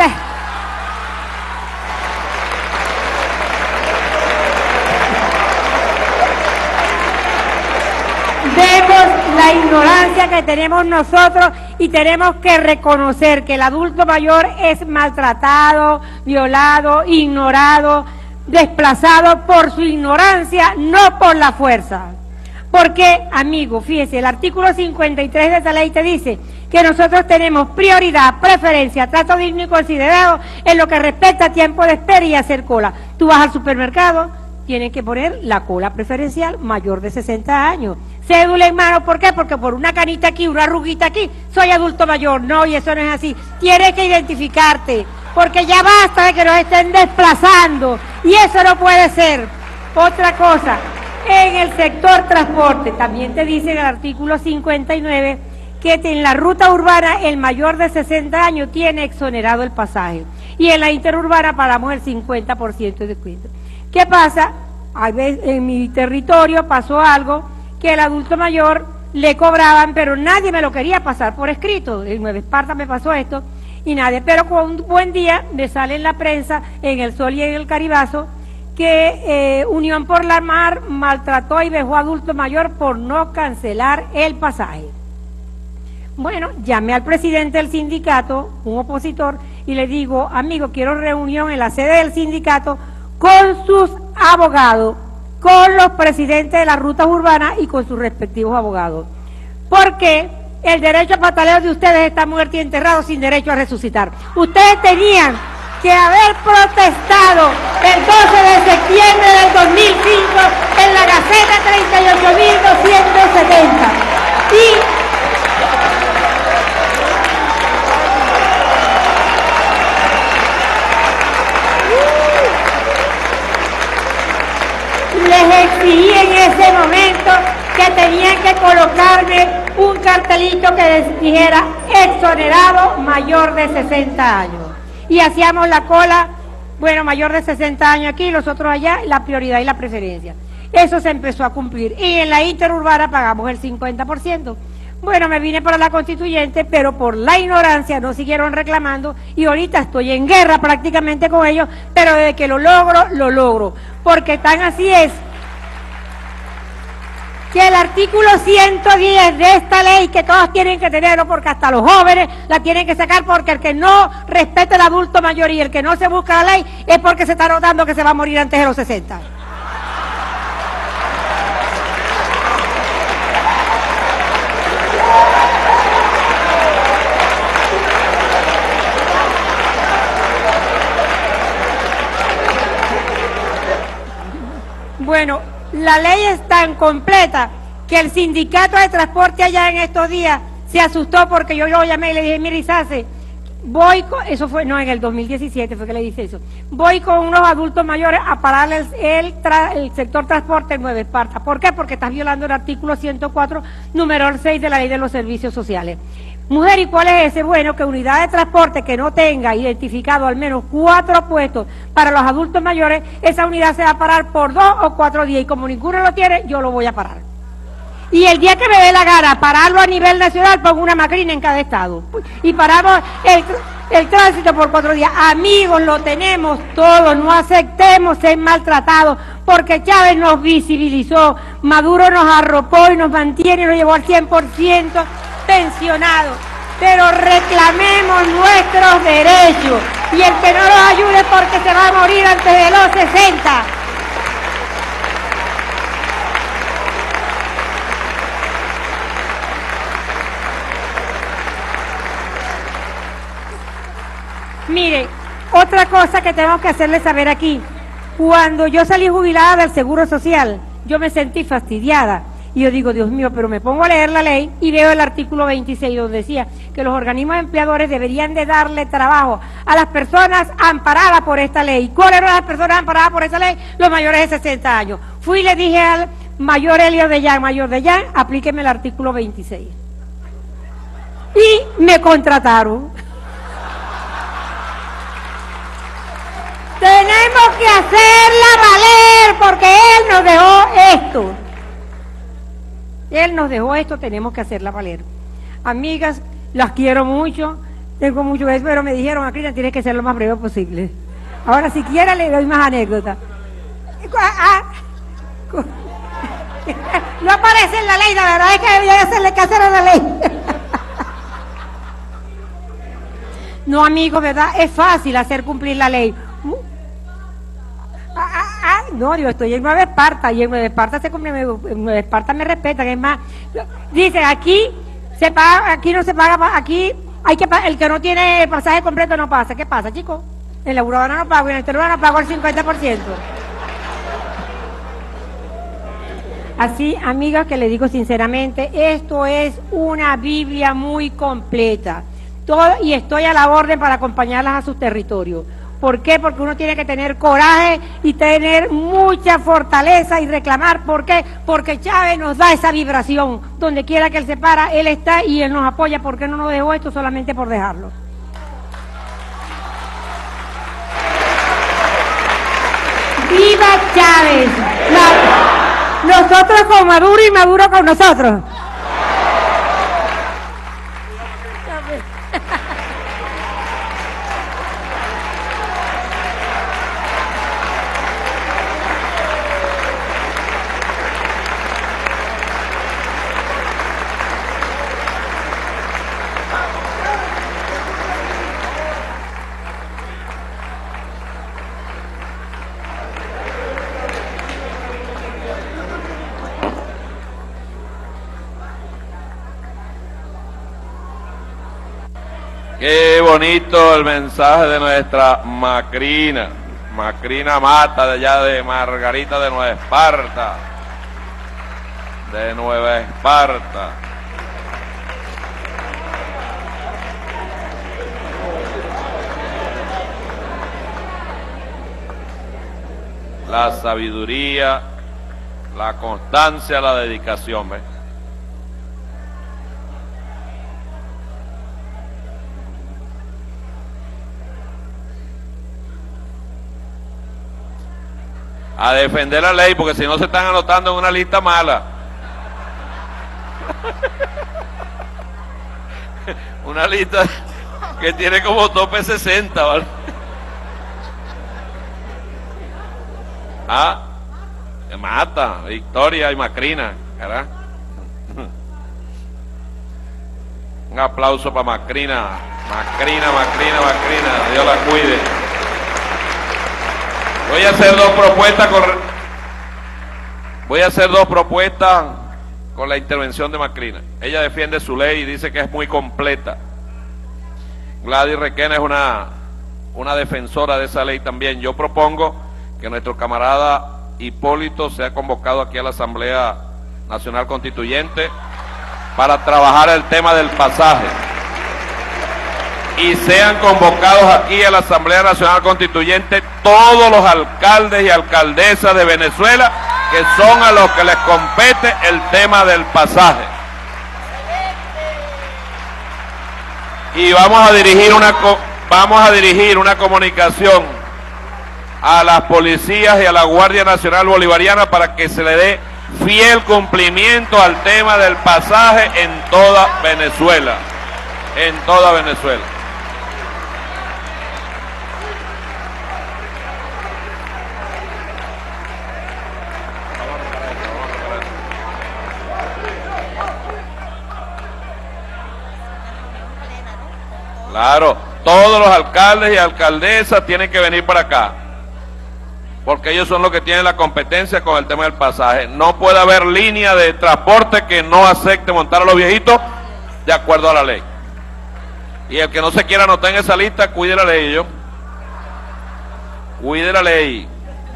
Vemos la ignorancia que tenemos nosotros y tenemos que reconocer que el adulto mayor es maltratado, violado, ignorado, desplazado por su ignorancia, no por la fuerza. Porque, amigo, fíjese, el artículo cincuenta y tres de esta ley te dice que nosotros tenemos prioridad, preferencia, trato digno y considerado en lo que respecta a tiempo de espera y hacer cola. Tú vas al supermercado, tienes que poner la cola preferencial mayor de sesenta años. Cédula en mano, ¿por qué? Porque por una canita aquí, una arruguita aquí, soy adulto mayor. No, y eso no es así. Tienes que identificarte, porque ya basta de que nos estén desplazando, y eso no puede ser. Otra cosa, en el sector transporte, también te dice en el artículo cincuenta y nueve que en la ruta urbana el mayor de sesenta años tiene exonerado el pasaje, y en la interurbana pagamos el cincuenta por ciento de descuento. ¿Qué pasa? A veces en mi territorio pasó algo que el adulto mayor le cobraban, pero nadie me lo quería pasar por escrito. En Nueva Esparta me pasó esto y nadie, pero con un buen día me sale en la prensa, en El Sol y en El Caribazo, que eh, Unión por la Mar maltrató y dejó a adulto mayor por no cancelar el pasaje. Bueno, llamé al presidente del sindicato, un opositor, y le digo, amigo, quiero reunión en la sede del sindicato con sus abogados, con los presidentes de las rutas urbanas y con sus respectivos abogados. Porque el derecho a pataleo de ustedes está muerto y enterrado sin derecho a resucitar. Ustedes tenían que haber protestado el doce de septiembre del dos mil cinco en la Gaceta treinta y ocho mil doscientos setenta. Y les exigí en ese momento que tenían que colocarme un cartelito que dijera exonerado mayor de sesenta años. Y hacíamos la cola, bueno, mayor de sesenta años aquí, los otros allá, la prioridad y la preferencia. Eso se empezó a cumplir. Y en la interurbana pagamos el cincuenta por ciento. Bueno, me vine para la constituyente, pero por la ignorancia no siguieron reclamando y ahorita estoy en guerra prácticamente con ellos, pero desde que lo logro, lo logro. Porque tan así es que el artículo ciento diez de esta ley, que todos tienen que tenerlo, porque hasta los jóvenes la tienen que sacar, porque el que no respeta el adulto mayor y el que no se busca la ley es porque se está notando que se va a morir antes de los sesenta. Bueno, la ley es tan completa que el sindicato de transporte allá en estos días se asustó porque yo lo llamé y le dije, mire Isace, voy con, eso fue, no, en el dos mil diecisiete fue que le dije eso, voy con unos adultos mayores a pararle el, el, tra, el sector transporte en Nueva Esparta. ¿Por qué? Porque estás violando el artículo ciento cuatro, número seis de la Ley de los Servicios Sociales. Mujer, ¿y cuál es ese? Bueno, que unidad de transporte que no tenga identificado al menos cuatro puestos para los adultos mayores, esa unidad se va a parar por dos o cuatro días, y como ninguno lo tiene, yo lo voy a parar. Y el día que me dé la gana pararlo a nivel nacional, pongo una macrina en cada estado. Y paramos el, el tránsito por cuatro días. Amigos, lo tenemos todo, no aceptemos ser maltratados, porque Chávez nos visibilizó, Maduro nos arropó y nos mantiene y nos llevó al cien por ciento pensionados. Pero reclamemos nuestros derechos, y el que no los ayude porque se va a morir antes de los sesenta. Mire, otra cosa que tengo que hacerles saber aquí, cuando yo salí jubilada del Seguro Social, yo me sentí fastidiada, y yo digo, Dios mío, pero me pongo a leer la ley y veo el artículo veintiséis donde decía que los organismos empleadores deberían de darle trabajo a las personas amparadas por esta ley. ¿Cuáles eran las personas amparadas por esta ley? Los mayores de sesenta años. Fui y le dije al mayor Elio de Yan, mayor de Yan, aplíqueme el artículo veintiséis. Y me contrataron. Tenemos que hacerla valer porque él nos dejó esto. Él nos dejó esto, tenemos que hacerla valer. Amigas, las quiero mucho, tengo mucho beso, pero me dijeron, Macrina, tienes que ser lo más breve posible. Ahora, si quiera, le doy más anécdotas. No aparece en la ley, la verdad es que debería hacerle caso a la ley. No, amigos, ¿verdad? Es fácil hacer cumplir la ley. Ah, ah, ah, no, yo estoy en Nueva Esparta y en Nueva Esparta se cumple, en Nueva Esparta me respetan, es más, dice aquí se paga, aquí no se paga, aquí hay que el que no tiene el pasaje completo no pasa. ¿Qué pasa, chicos? En la Urbana no pago y en el Teruel no pago el cincuenta por ciento. Así, amigas, que le digo sinceramente, esto es una Biblia muy completa. Todo, y estoy a la orden para acompañarlas a sus territorios. ¿Por qué? Porque uno tiene que tener coraje y tener mucha fortaleza y reclamar. ¿Por qué? Porque Chávez nos da esa vibración. Donde quiera que él se para, él está y él nos apoya. ¿Por qué no nos dejó esto solamente por dejarlo? ¡Viva Chávez! La, nosotros con Maduro y Maduro con nosotros. Qué bonito el mensaje de nuestra Macrina, Macrina Mata, de allá de Margarita de Nueva Esparta, de Nueva Esparta. La sabiduría, la constancia, la dedicación, ¿ves? A defender la ley, porque si no se están anotando en una lista mala. Una lista que tiene como tope sesenta, ¿vale? Ah, Mata, Victoria y Macrina, ¿verdad? Un aplauso para Macrina, Macrina, Macrina, Macrina, Dios la cuide. Voy a hacer dos propuestas con voy a hacer dos propuestas con la intervención de Macrina. Ella defiende su ley y dice que es muy completa. Gladys Requena es una, una defensora de esa ley también. Yo propongo que nuestro camarada Hipólito sea convocado aquí a la Asamblea Nacional Constituyente para trabajar el tema del pasaje. Y sean convocados aquí a la Asamblea Nacional Constituyente todos los alcaldes y alcaldesas de Venezuela, que son a los que les compete el tema del pasaje. Y vamos a dirigir una, vamos a dirigir una comunicación a las policías y a la Guardia Nacional Bolivariana para que se le dé fiel cumplimiento al tema del pasaje en toda Venezuela, en toda Venezuela. Claro, todos los alcaldes y alcaldesas tienen que venir para acá, porque ellos son los que tienen la competencia con el tema del pasaje. No puede haber línea de transporte que no acepte montar a los viejitos de acuerdo a la ley. Y el que no se quiera anotar en esa lista, cuide la ley, yo. Cuide la ley.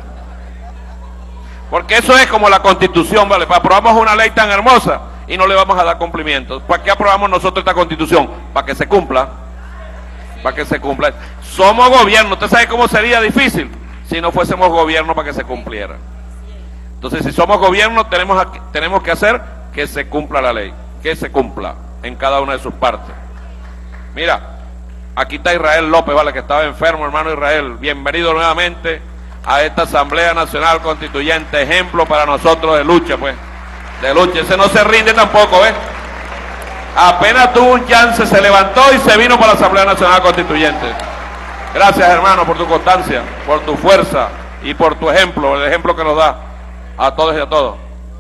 Porque eso es como la Constitución, ¿vale? Aprobamos una ley tan hermosa y no le vamos a dar cumplimiento. ¿Para qué aprobamos nosotros esta Constitución? Para que se cumpla. Para que se cumpla. Somos gobierno. ¿Usted sabe cómo sería difícil si no fuésemos gobierno para que se cumpliera? Entonces, si somos gobierno, tenemos, tenemos que hacer que se cumpla la ley, que se cumpla en cada una de sus partes. Mira, aquí está Israel López, vale, que estaba enfermo, hermano Israel. Bienvenido nuevamente a esta Asamblea Nacional Constituyente, ejemplo para nosotros de lucha, pues, de lucha. Ese no se rinde tampoco, ¿ves? Apenas tuvo un chance, se levantó y se vino para la Asamblea Nacional Constituyente. Gracias, hermano, por tu constancia, por tu fuerza y por tu ejemplo, el ejemplo que nos da a todos y a todos.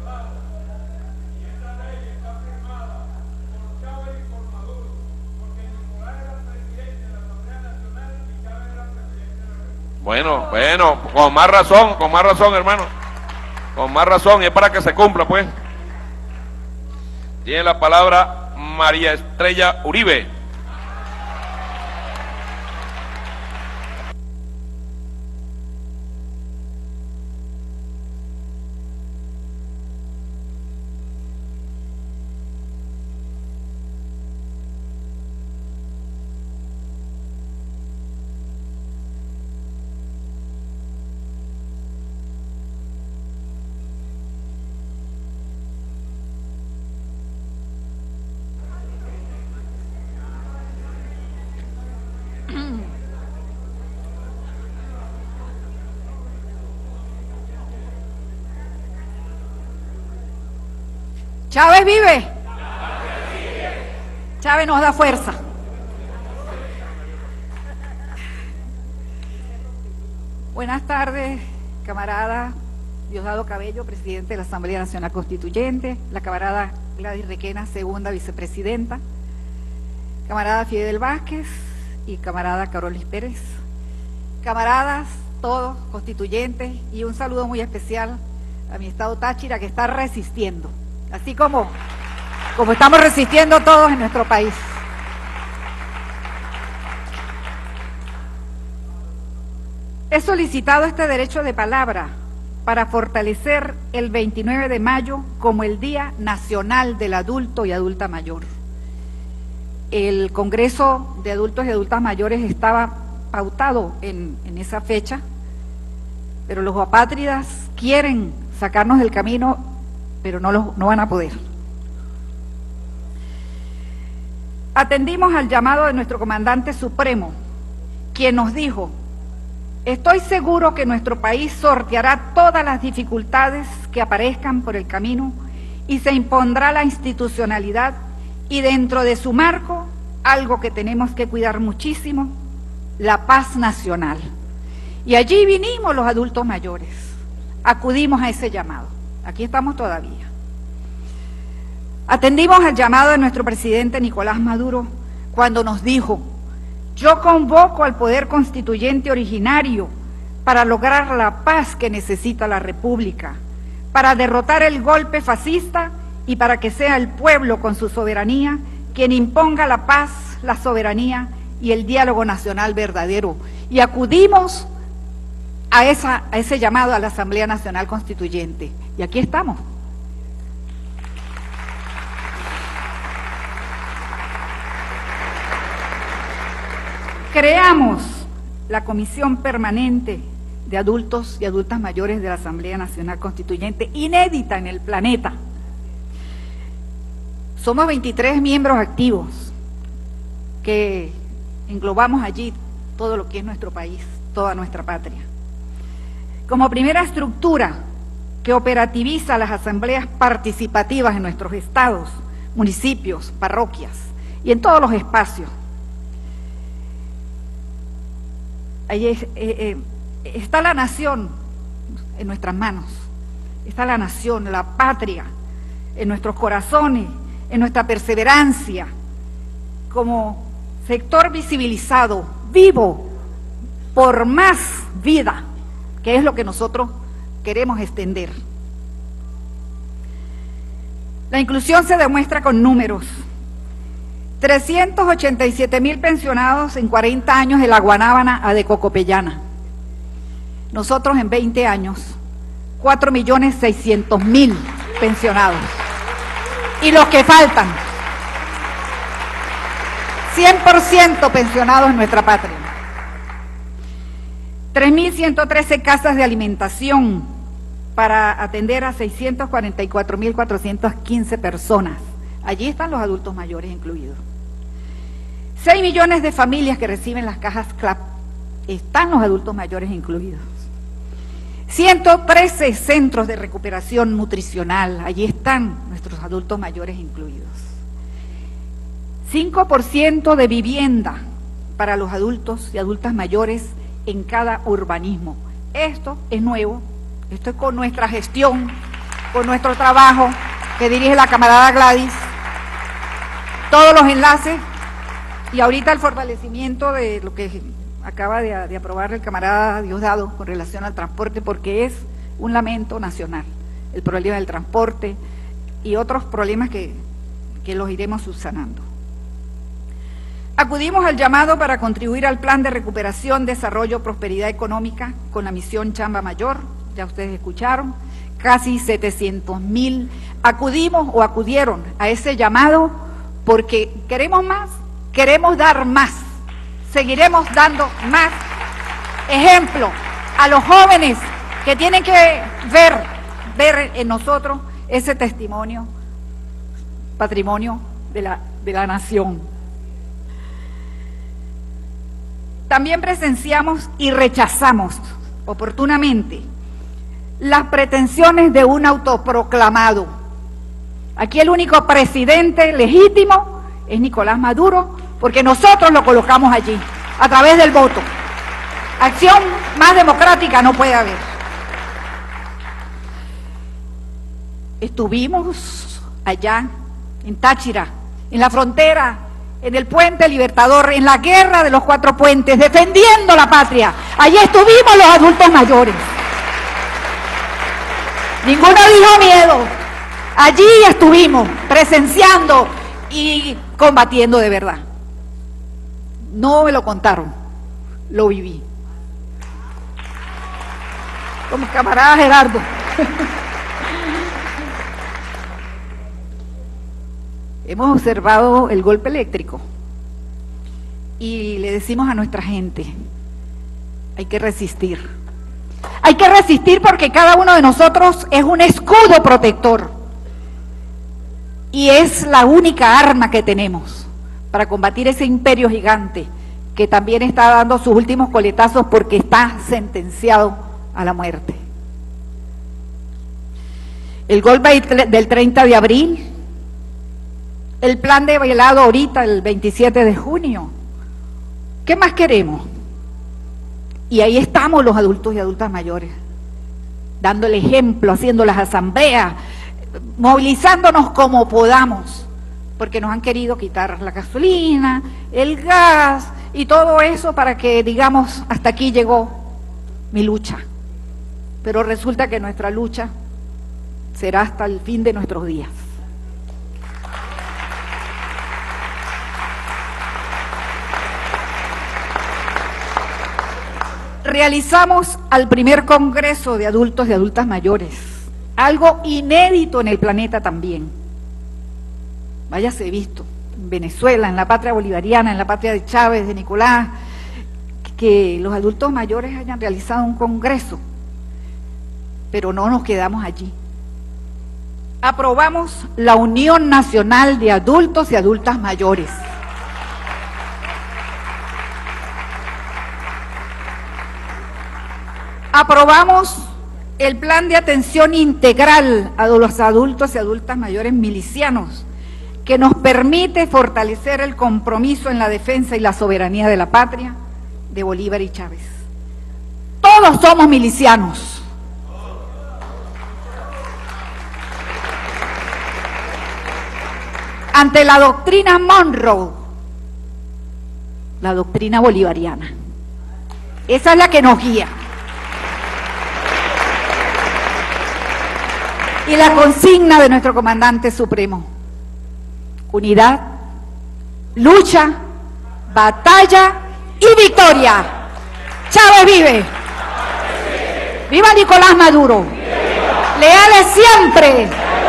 Bueno, bueno, con más razón, con más razón, hermano. Con más razón, y es para que se cumpla, pues. Tiene la palabra María Estrella Uribe. Chávez vive. Chávez nos da fuerza. Buenas tardes, camarada Diosdado Cabello, presidente de la Asamblea Nacional Constituyente, la camarada Gladys Requena, segunda vicepresidenta, camarada Fidel Vázquez y camarada Carolis Pérez, camaradas todos constituyentes, y un saludo muy especial a mi estado Táchira, que está resistiendo, así como, como estamos resistiendo todos en nuestro país. He solicitado este derecho de palabra para fortalecer el veintinueve de mayo como el Día Nacional del Adulto y Adulta Mayor. El Congreso de Adultos y Adultas Mayores estaba pautado en, en esa fecha, pero los apátridas quieren sacarnos del camino, pero no, lo, no van a poder. Atendimos al llamado de nuestro comandante supremo, quien nos dijo: estoy seguro que nuestro país sorteará todas las dificultades que aparezcan por el camino y se impondrá la institucionalidad, y dentro de su marco, algo que tenemos que cuidar muchísimo, la paz nacional. Y allí vinimos los adultos mayores, acudimos a ese llamado. Aquí estamos todavía. Atendimos al llamado de nuestro presidente Nicolás Maduro cuando nos dijo: yo convoco al poder constituyente originario para lograr la paz que necesita la República, para derrotar el golpe fascista y para que sea el pueblo con su soberanía quien imponga la paz, la soberanía y el diálogo nacional verdadero. Y acudimos a, esa, a ese llamado a la Asamblea Nacional Constituyente. Y aquí estamos. Creamos la Comisión Permanente de Adultos y Adultas Mayores de la Asamblea Nacional Constituyente, inédita en el planeta. Somos veintitrés miembros activos que englobamos allí todo lo que es nuestro país, toda nuestra patria. Como primera estructura que operativiza las asambleas participativas en nuestros estados, municipios, parroquias y en todos los espacios. Ahí es, eh, eh, está la nación en nuestras manos, está la nación, la patria, en nuestros corazones, en nuestra perseverancia, como sector visibilizado, vivo, por más vida, que es lo que nosotros queremos extender. La inclusión se demuestra con números. trescientos ochenta y siete mil pensionados en cuarenta años de la Guanábana a de Cocopellana. Nosotros en veinte años, cuatro millones seiscientos mil pensionados. Y los que faltan, cien por ciento pensionados en nuestra patria. tres mil ciento trece casas de alimentación para atender a seiscientos cuarenta y cuatro mil cuatrocientas quince personas. Allí están los adultos mayores incluidos. seis millones de familias que reciben las cajas C L A P, están los adultos mayores incluidos. ciento trece centros de recuperación nutricional, allí están nuestros adultos mayores incluidos. cinco por ciento de vivienda para los adultos y adultas mayores en cada urbanismo. Esto es nuevo, esto es con nuestra gestión, con nuestro trabajo que dirige la camarada Gladys, todos los enlaces y ahorita el fortalecimiento de lo que acaba de, de aprobar el camarada Diosdado con relación al transporte, porque es un lamento nacional, el problema del transporte y otros problemas que, que los iremos subsanando. Acudimos al llamado para contribuir al Plan de Recuperación, Desarrollo, Prosperidad Económica con la misión Chamba Mayor, ya ustedes escucharon, casi setecientos mil acudimos o acudieron a ese llamado porque queremos más, queremos dar más, seguiremos dando más ejemplo a los jóvenes que tienen que ver, ver en nosotros ese testimonio, patrimonio de la, de la nación. También presenciamos y rechazamos oportunamente las pretensiones de un autoproclamado. Aquí el único presidente legítimo es Nicolás Maduro, porque nosotros lo colocamos allí, a través del voto. Acción más democrática no puede haber. Estuvimos allá en Táchira, en la frontera, en el Puente Libertador, en la guerra de los cuatro puentes, defendiendo la patria. Allí estuvimos los adultos mayores. Ninguno dijo miedo. Allí estuvimos presenciando y combatiendo de verdad. No me lo contaron, lo viví. Como camarada Gerardo. Hemos observado el golpe eléctrico y le decimos a nuestra gente, hay que resistir. Hay que resistir porque cada uno de nosotros es un escudo protector y es la única arma que tenemos para combatir ese imperio gigante que también está dando sus últimos coletazos porque está sentenciado a la muerte. El golpe del treinta de abril, el plan de velado ahorita, el veintisiete de junio. ¿Qué más queremos? Y ahí estamos los adultos y adultas mayores, dando el ejemplo, haciendo las asambleas, movilizándonos como podamos, porque nos han querido quitar la gasolina, el gas y todo eso para que digamos, hasta aquí llegó mi lucha. Pero resulta que nuestra lucha será hasta el fin de nuestros días. realizamos al primer Congreso de Adultos y Adultas Mayores, algo inédito en el planeta también. Váyase visto, en Venezuela, en la patria bolivariana, en la patria de Chávez, de Nicolás, que los adultos mayores hayan realizado un Congreso, pero no nos quedamos allí. Aprobamos la Unión Nacional de Adultos y Adultas Mayores. Aprobamos el plan de atención integral a los adultos y adultas mayores milicianos, que nos permite fortalecer el compromiso en la defensa y la soberanía de la patria de Bolívar y Chávez. Todos somos milicianos. Ante la doctrina Monroe, la doctrina bolivariana. Esa es la que nos guía. Y la consigna de nuestro comandante supremo: unidad, lucha, batalla y victoria. Chávez vive. Viva Nicolás Maduro. Leales siempre.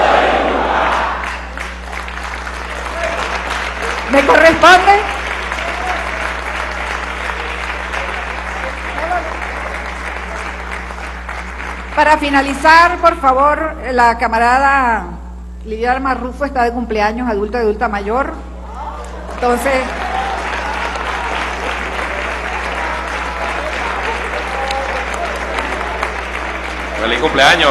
¿Me corresponde? Para finalizar, por favor, la camarada Lidia Marrufo está de cumpleaños, adulta y adulta mayor. Entonces, feliz cumpleaños.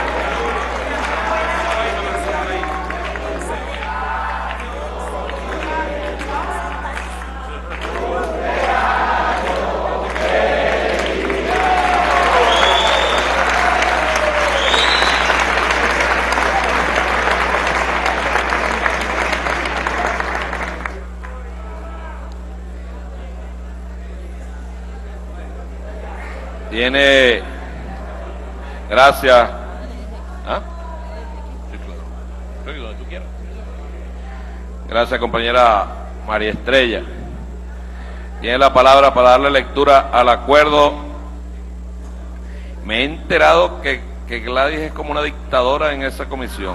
Tiene, gracias. ¿Ah? Sí, claro. Estoy donde tú quieras. Gracias, compañera María Estrella. Tiene la palabra para darle lectura al acuerdo. Me he enterado que, que Gladys es como una dictadora en esa comisión.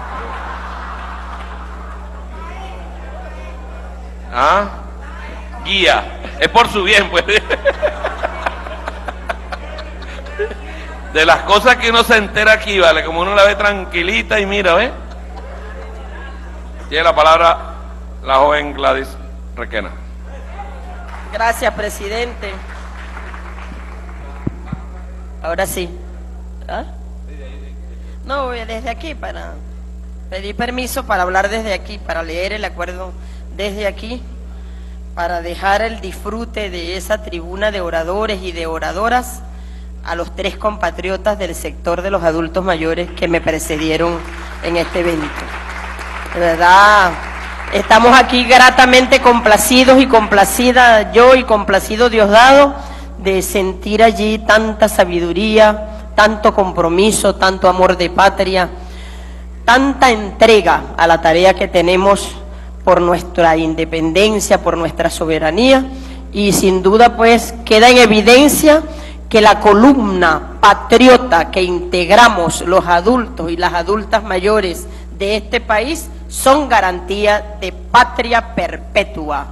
¿Ah? Guía. Es por su bien, pues. De las cosas que uno se entera aquí, ¿vale? Como uno la ve tranquilita y mira, ¿ve? Tiene la palabra la joven Gladys Requena. Gracias, presidente. Ahora sí. ¿Ah? No, voy desde aquí para pedir permiso para hablar desde aquí, para leer el acuerdo desde aquí, para dejar el disfrute de esa tribuna de oradores y de oradoras a los tres compatriotas del sector de los adultos mayores que me precedieron en este evento. De verdad, estamos aquí gratamente complacidos y complacida yo y complacido Diosdado de sentir allí tanta sabiduría, tanto compromiso, tanto amor de patria, tanta entrega a la tarea que tenemos por nuestra independencia, por nuestra soberanía, y sin duda pues queda en evidencia que la columna patriota que integramos los adultos y las adultas mayores de este país son garantía de patria perpetua.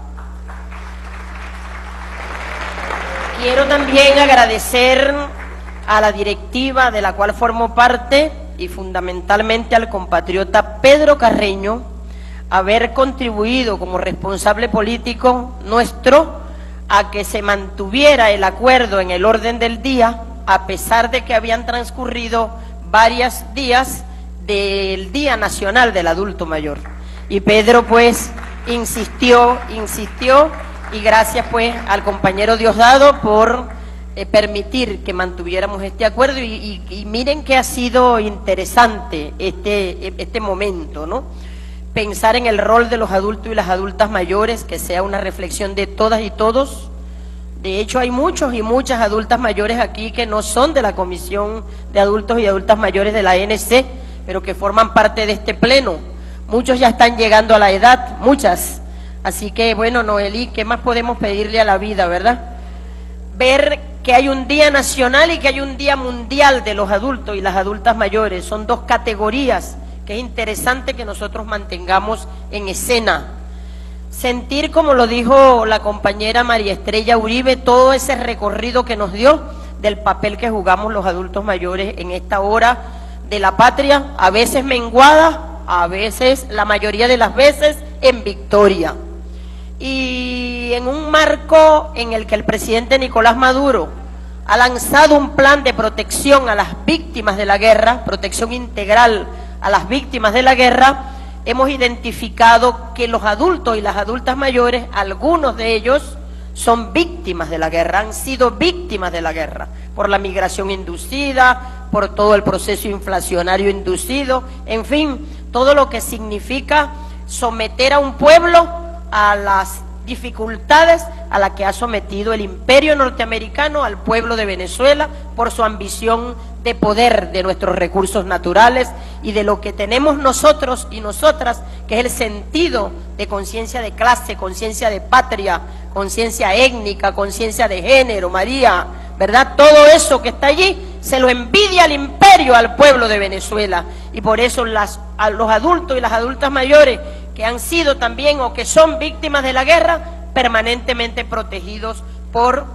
Quiero también agradecer a la directiva de la cual formo parte y fundamentalmente al compatriota Pedro Carreño haber contribuido como responsable político nuestro a que se mantuviera el acuerdo en el orden del día, a pesar de que habían transcurrido varios días del Día Nacional del Adulto Mayor. Y Pedro pues insistió, insistió, y gracias pues al compañero Diosdado por eh, permitir que mantuviéramos este acuerdo, y, y, y miren que ha sido interesante este, este momento, ¿no? Pensar en el rol de los adultos y las adultas mayores, que sea una reflexión de todas y todos. De hecho, hay muchos y muchas adultas mayores aquí que no son de la Comisión de Adultos y Adultas Mayores de la A N C, pero que forman parte de este pleno. Muchos ya están llegando a la edad, muchas. Así que, bueno, Noelí, ¿qué más podemos pedirle a la vida, verdad? Ver que hay un día nacional y que hay un día mundial de los adultos y las adultas mayores. Son dos categorías que es interesante que nosotros mantengamos en escena. Sentir, como lo dijo la compañera María Estrella Uribe, todo ese recorrido que nos dio del papel que jugamos los adultos mayores en esta hora de la patria, a veces menguada, a veces, la mayoría de las veces, en victoria. Y en un marco en el que el presidente Nicolás Maduro ha lanzado un plan de protección a las víctimas de la guerra, protección integral a las víctimas de la guerra, hemos identificado que los adultos y las adultas mayores, algunos de ellos, son víctimas de la guerra, han sido víctimas de la guerra, por la migración inducida, por todo el proceso inflacionario inducido, en fin, todo lo que significa someter a un pueblo a las dificultades a las que ha sometido el imperio norteamericano al pueblo de Venezuela por su ambición de poder de nuestros recursos naturales y de lo que tenemos nosotros y nosotras, que es el sentido de conciencia de clase, conciencia de patria, conciencia étnica, conciencia de género, María, ¿verdad? Todo eso que está allí se lo envidia al imperio, al pueblo de Venezuela, y por eso las, a los adultos y las adultas mayores que han sido también o que son víctimas de la guerra, permanentemente protegidos por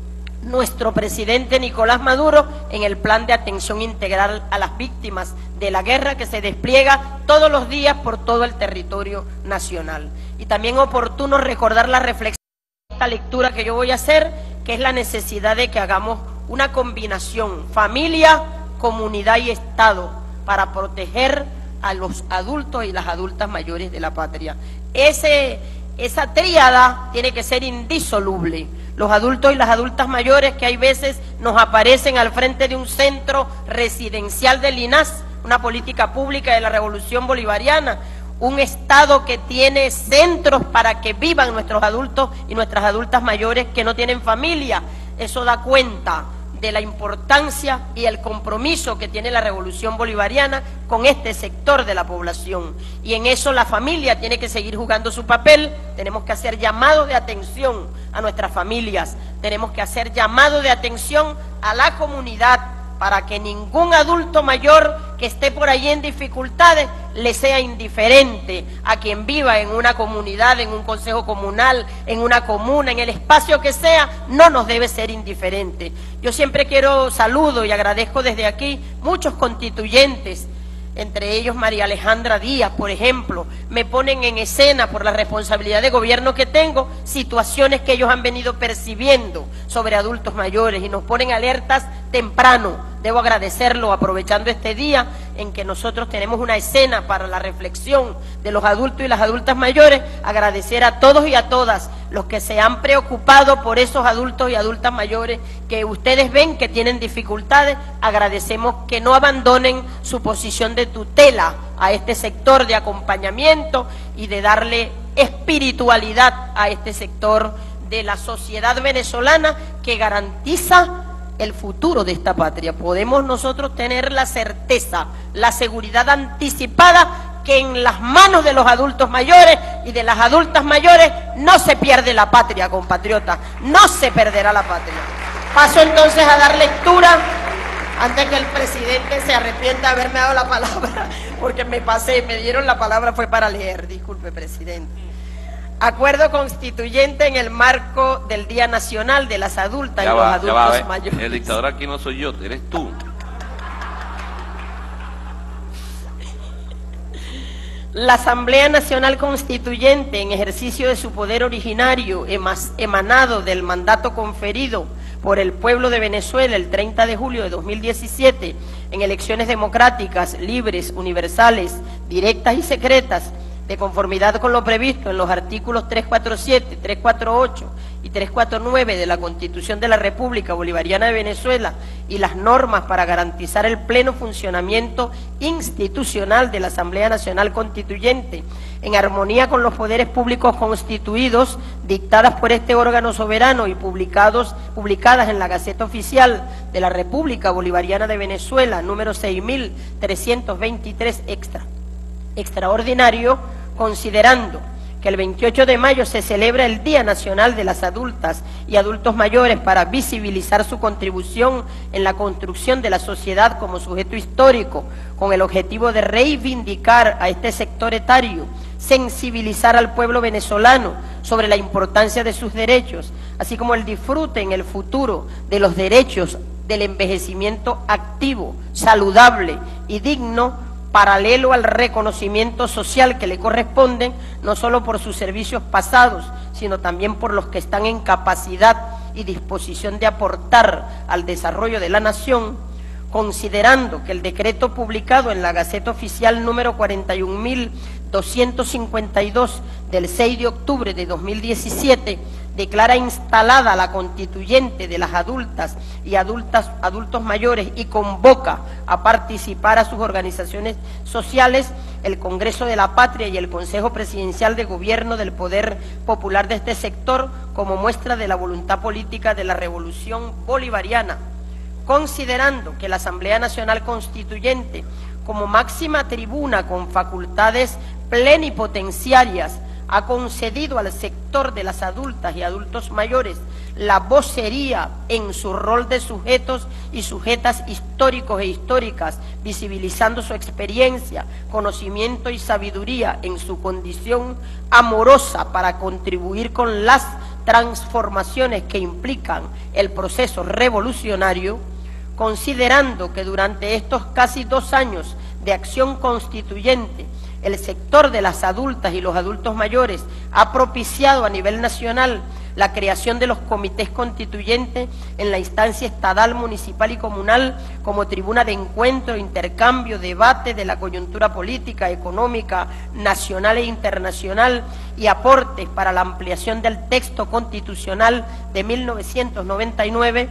nuestro presidente Nicolás Maduro en el plan de atención integral a las víctimas de la guerra que se despliega todos los días por todo el territorio nacional. Y también oportuno recordar la reflexión de esta lectura que yo voy a hacer, que es la necesidad de que hagamos una combinación familia, comunidad y Estado para proteger a los adultos y las adultas mayores de la patria. Ese, esa tríada tiene que ser indisoluble. Los adultos y las adultas mayores que hay veces nos aparecen al frente de un centro residencial del I N A S, una política pública de la Revolución Bolivariana, un Estado que tiene centros para que vivan nuestros adultos y nuestras adultas mayores que no tienen familia. Eso da cuenta de la importancia y el compromiso que tiene la Revolución Bolivariana con este sector de la población. Y en eso la familia tiene que seguir jugando su papel. Tenemos que hacer llamados de atención a nuestras familias, tenemos que hacer llamados de atención a la comunidad para que ningún adulto mayor que esté por ahí en dificultades le sea indiferente a quien viva en una comunidad, en un consejo comunal, en una comuna, en el espacio que sea, no nos debe ser indiferente. Yo siempre quiero saludo y agradezco desde aquí muchos constituyentes, entre ellos María Alejandra Díaz, por ejemplo, me ponen en escena por la responsabilidad de gobierno que tengo, situaciones que ellos han venido percibiendo sobre adultos mayores y nos ponen alertas temprano. Debo agradecerlo aprovechando este día en que nosotros tenemos una escena para la reflexión de los adultos y las adultas mayores, agradecer a todos y a todas los que se han preocupado por esos adultos y adultas mayores que ustedes ven que tienen dificultades. Agradecemos que no abandonen su posición de tutela a este sector, de acompañamiento y de darle espiritualidad a este sector de la sociedad venezolana que garantiza el futuro de esta patria. Podemos nosotros tener la certeza, la seguridad anticipada que en las manos de los adultos mayores y de las adultas mayores no se pierde la patria, compatriotas, no se perderá la patria. Paso entonces a dar lectura, antes que el presidente se arrepienta de haberme dado la palabra, porque me pasé, me dieron la palabra, fue para leer, disculpe, presidente. Acuerdo constituyente en el marco del Día Nacional de las Adultas ya y va, los Adultos va, Mayores. El dictador aquí no soy yo, eres tú. La Asamblea Nacional Constituyente, en ejercicio de su poder originario, emanado del mandato conferido por el pueblo de Venezuela el treinta de julio de dos mil diecisiete, en elecciones democráticas, libres, universales, directas y secretas, de conformidad con lo previsto en los artículos trescientos cuarenta y siete, trescientos cuarenta y ocho y trescientos cuarenta y nueve de la Constitución de la República Bolivariana de Venezuela y las normas para garantizar el pleno funcionamiento institucional de la Asamblea Nacional Constituyente, en armonía con los poderes públicos constituidos, dictadas por este órgano soberano y publicados, publicadas en la Gaceta Oficial de la República Bolivariana de Venezuela, número seis mil trescientos veintitrés extra. extraordinario, considerando que el veintiocho de mayo se celebra el Día Nacional de las Adultas y Adultos Mayores para visibilizar su contribución en la construcción de la sociedad como sujeto histórico, con el objetivo de reivindicar a este sector etario, sensibilizar al pueblo venezolano sobre la importancia de sus derechos, así como el disfrute en el futuro de los derechos del envejecimiento activo, saludable y digno, paralelo al reconocimiento social que le corresponden, no solo por sus servicios pasados, sino también por los que están en capacidad y disposición de aportar al desarrollo de la nación, considerando que el decreto publicado en la Gaceta Oficial número cuarenta y un mil doscientos cincuenta y dos del seis de octubre de dos mil diecisiete declara instalada la constituyente de las adultas y adultas, adultos mayores y convoca a participar a sus organizaciones sociales, el Congreso de la Patria y el Consejo Presidencial de Gobierno del Poder Popular de este sector como muestra de la voluntad política de la Revolución Bolivariana, considerando que la Asamblea Nacional Constituyente, como máxima tribuna con facultades plenipotenciarias, ha concedido al sector de las adultas y adultos mayores la vocería en su rol de sujetos y sujetas históricos e históricas, visibilizando su experiencia, conocimiento y sabiduría en su condición amorosa para contribuir con las transformaciones que implican el proceso revolucionario, considerando que durante estos casi dos años de acción constituyente, el sector de las adultas y los adultos mayores ha propiciado a nivel nacional la creación de los comités constituyentes en la instancia estatal, municipal y comunal como tribuna de encuentro, intercambio, debate de la coyuntura política, económica, nacional e internacional y aportes para la ampliación del texto constitucional de mil novecientos noventa y nueve,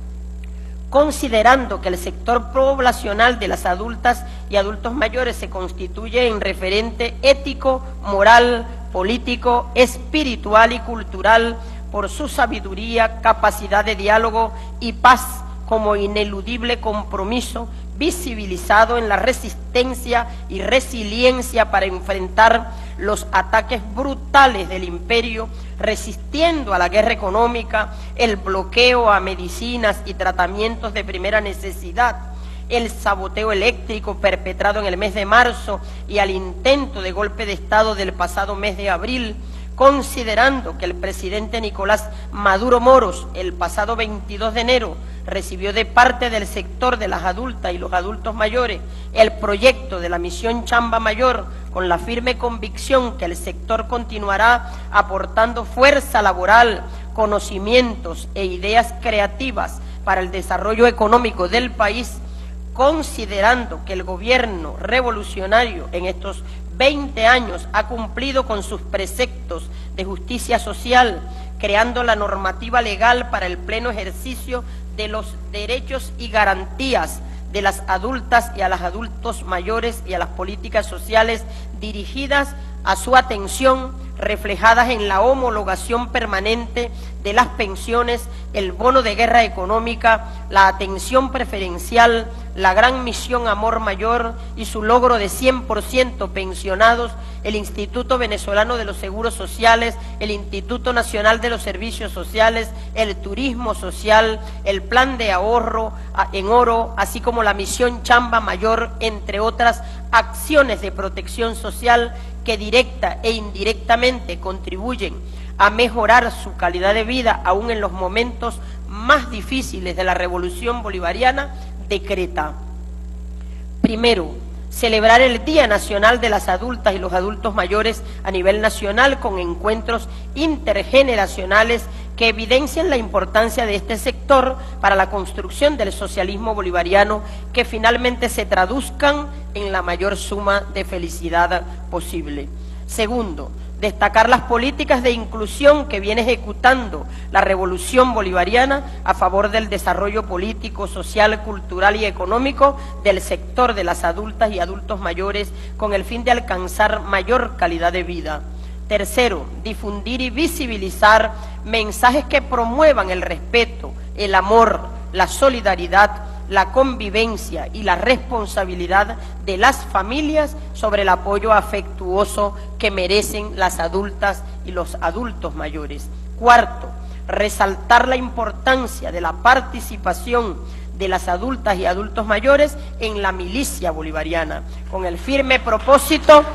considerando que el sector poblacional de las adultas y adultos mayores se constituye en referente ético, moral, político, espiritual y cultural por su sabiduría, capacidad de diálogo y paz como ineludible compromiso visibilizado en la resistencia y resiliencia para enfrentar los ataques brutales del imperio, resistiendo a la guerra económica, el bloqueo a medicinas y tratamientos de primera necesidad, el saboteo eléctrico perpetrado en el mes de marzo y al intento de golpe de Estado del pasado mes de abril, considerando que el presidente Nicolás Maduro Moros el pasado veintidós de enero recibió de parte del sector de las adultas y los adultos mayores el proyecto de la misión Chamba Mayor, con la firme convicción que el sector continuará aportando fuerza laboral, conocimientos e ideas creativas para el desarrollo económico del país, considerando que el gobierno revolucionario en estos veinte años ha cumplido con sus preceptos de justicia social, creando la normativa legal para el pleno ejercicio de los derechos y garantías de las adultas y a los adultos mayores y a las políticas sociales dirigidas a su atención, reflejadas en la homologación permanente de las pensiones, el bono de guerra económica, la atención preferencial, la gran misión Amor Mayor y su logro de cien por ciento pensionados, el Instituto Venezolano de los Seguros Sociales, el Instituto Nacional de los Servicios Sociales, el Turismo Social, el Plan de Ahorro en Oro, así como la misión Chamba Mayor, entre otras acciones de protección social que directa e indirectamente contribuyen a mejorar su calidad de vida aún en los momentos más difíciles de la Revolución Bolivariana, decreta: primero, celebrar el Día Nacional de las Adultas y los Adultos Mayores a nivel nacional con encuentros intergeneracionales que evidencian la importancia de este sector para la construcción del socialismo bolivariano, que finalmente se traduzcan en la mayor suma de felicidad posible. Segundo, destacar las políticas de inclusión que viene ejecutando la Revolución Bolivariana a favor del desarrollo político, social, cultural y económico del sector de las adultas y adultos mayores con el fin de alcanzar mayor calidad de vida. Tercero, difundir y visibilizar mensajes que promuevan el respeto, el amor, la solidaridad, la convivencia y la responsabilidad de las familias sobre el apoyo afectuoso que merecen las adultas y los adultos mayores. Cuarto, resaltar la importancia de la participación de las adultas y adultos mayores en la milicia bolivariana, con el firme propósito,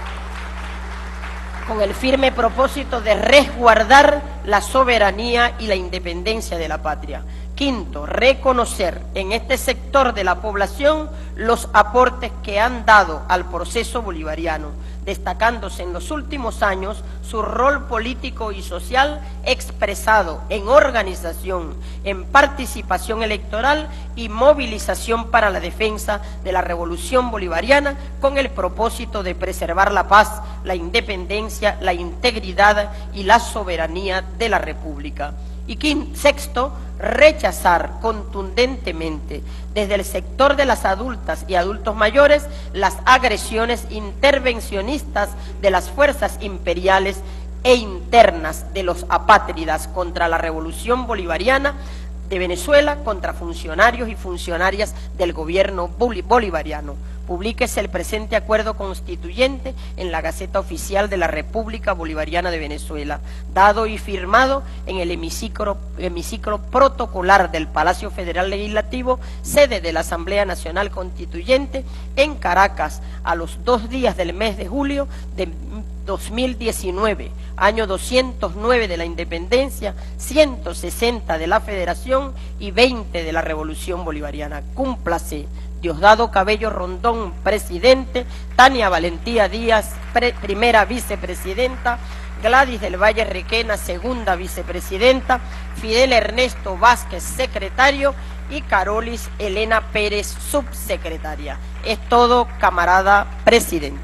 con el firme propósito de resguardar la soberanía y la independencia de la patria. Quinto, reconocer en este sector de la población los aportes que han dado al proceso bolivariano, destacándose en los últimos años su rol político y social expresado en organización, en participación electoral y movilización para la defensa de la revolución bolivariana con el propósito de preservar la paz, la independencia, la integridad y la soberanía de la República. Y quinto, sexto, rechazar contundentemente desde el sector de las adultas y adultos mayores las agresiones intervencionistas de las fuerzas imperiales e internas de los apátridas contra la revolución bolivariana de Venezuela, contra funcionarios y funcionarias del gobierno bolivariano. Publíquese el presente acuerdo constituyente en la Gaceta Oficial de la República Bolivariana de Venezuela, dado y firmado en el hemiciclo, hemiciclo protocolar del Palacio Federal Legislativo, sede de la Asamblea Nacional Constituyente, en Caracas, a los dos días del mes de julio de dos mil diecinueve, año doscientos nueve de la independencia, ciento sesenta de la federación y veinte de la revolución bolivariana. Cúmplase. Diosdado Cabello Rondón, presidente; Tania Valentía Díaz, pre primera vicepresidenta; Gladys del Valle Requena, segunda vicepresidenta; Fidel Ernesto Vázquez, secretario; y Carolis Elena Pérez, subsecretaria. Es todo, camarada presidente.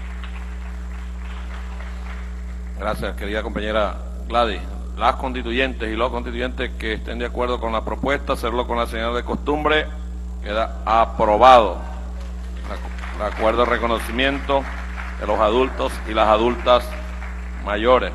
Gracias, querida compañera Gladys. Las constituyentes y los constituyentes que estén de acuerdo con la propuesta, hacerlo con la señal de costumbre. Queda aprobado el acuerdo de reconocimiento de los adultos y las adultas mayores.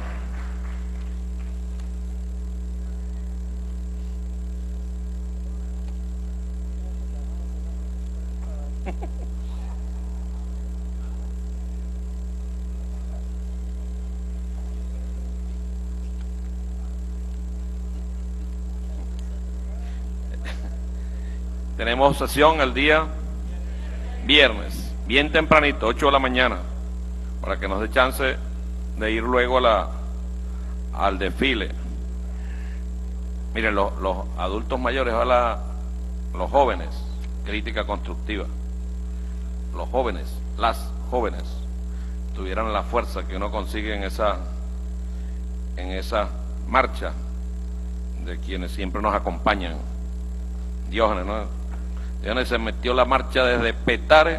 Tenemos sesión el día viernes, bien tempranito, ocho de la mañana, para que nos dé chance de ir luego a la, al desfile. Miren, los, los adultos mayores, ojalá, los jóvenes, crítica constructiva, los jóvenes, las jóvenes, tuvieran la fuerza que uno consigue en esa, en esa marcha de quienes siempre nos acompañan. Diógenes, ¿no? Diógenes se metió la marcha desde Petare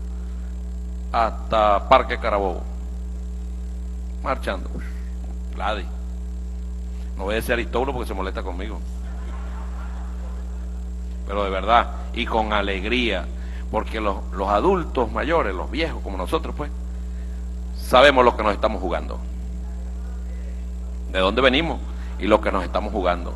hasta Parque Carabobo, marchando. Gladys, no voy a decir Aristóbulo porque se molesta conmigo, pero de verdad, y con alegría, porque los, los adultos mayores, los viejos como nosotros, pues, sabemos lo que nos estamos jugando, de dónde venimos y lo que nos estamos jugando.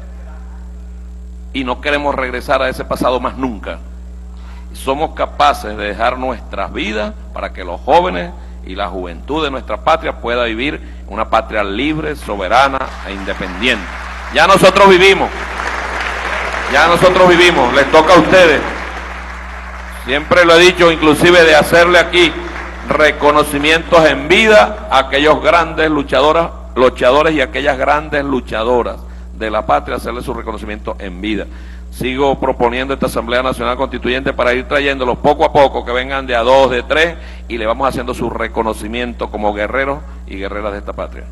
Y no queremos regresar a ese pasado más nunca. Somos capaces de dejar nuestras vidas para que los jóvenes y la juventud de nuestra patria pueda vivir una patria libre, soberana e independiente. Ya nosotros vivimos, ya nosotros vivimos, les toca a ustedes. Siempre lo he dicho, inclusive de hacerle aquí reconocimientos en vida a aquellos grandes luchadoras, luchadores y aquellas grandes luchadoras de la patria, hacerle su reconocimiento en vida. Sigo proponiendo esta Asamblea Nacional Constituyente para ir trayéndolos poco a poco, que vengan de a dos, de tres, y le vamos haciendo su reconocimiento como guerreros y guerreras de esta patria.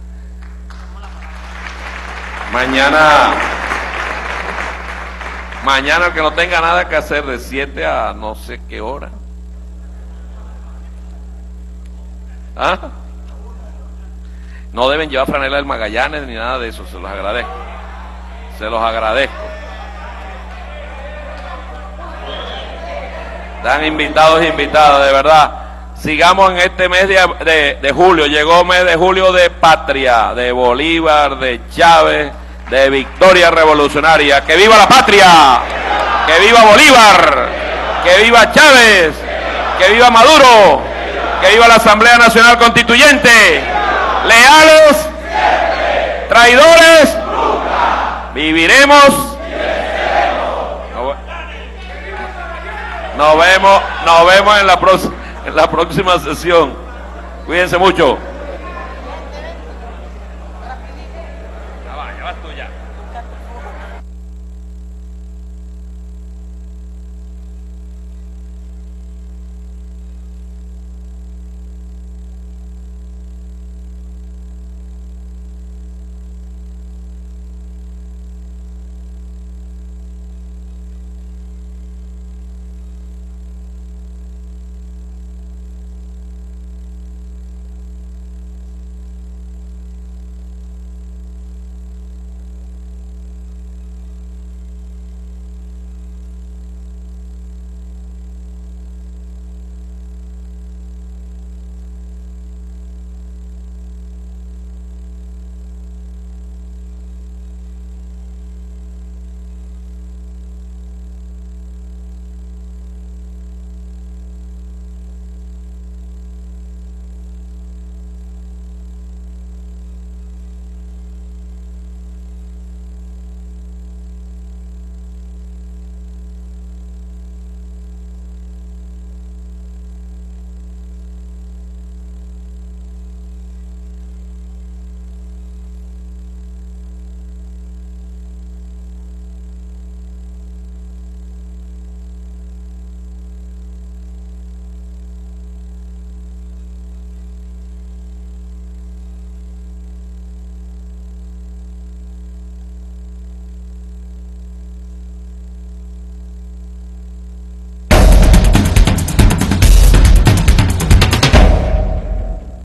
Mañana, mañana el que no tenga nada que hacer, de siete a no sé qué hora. ¿Ah? No deben llevar franela del Magallanes ni nada de eso, se los agradezco. Se los agradezco. Están invitados e invitadas, de verdad. Sigamos en este mes de, de, de julio. Llegó mes de julio de patria, de Bolívar, de Chávez, de victoria revolucionaria. ¡Que viva la patria! que viva Bolívar, que viva Chávez, que viva Maduro, que viva la Asamblea Nacional Constituyente, leales, traidores, viviremos. Nos vemos, nos vemos en la, en la próxima sesión. Cuídense mucho.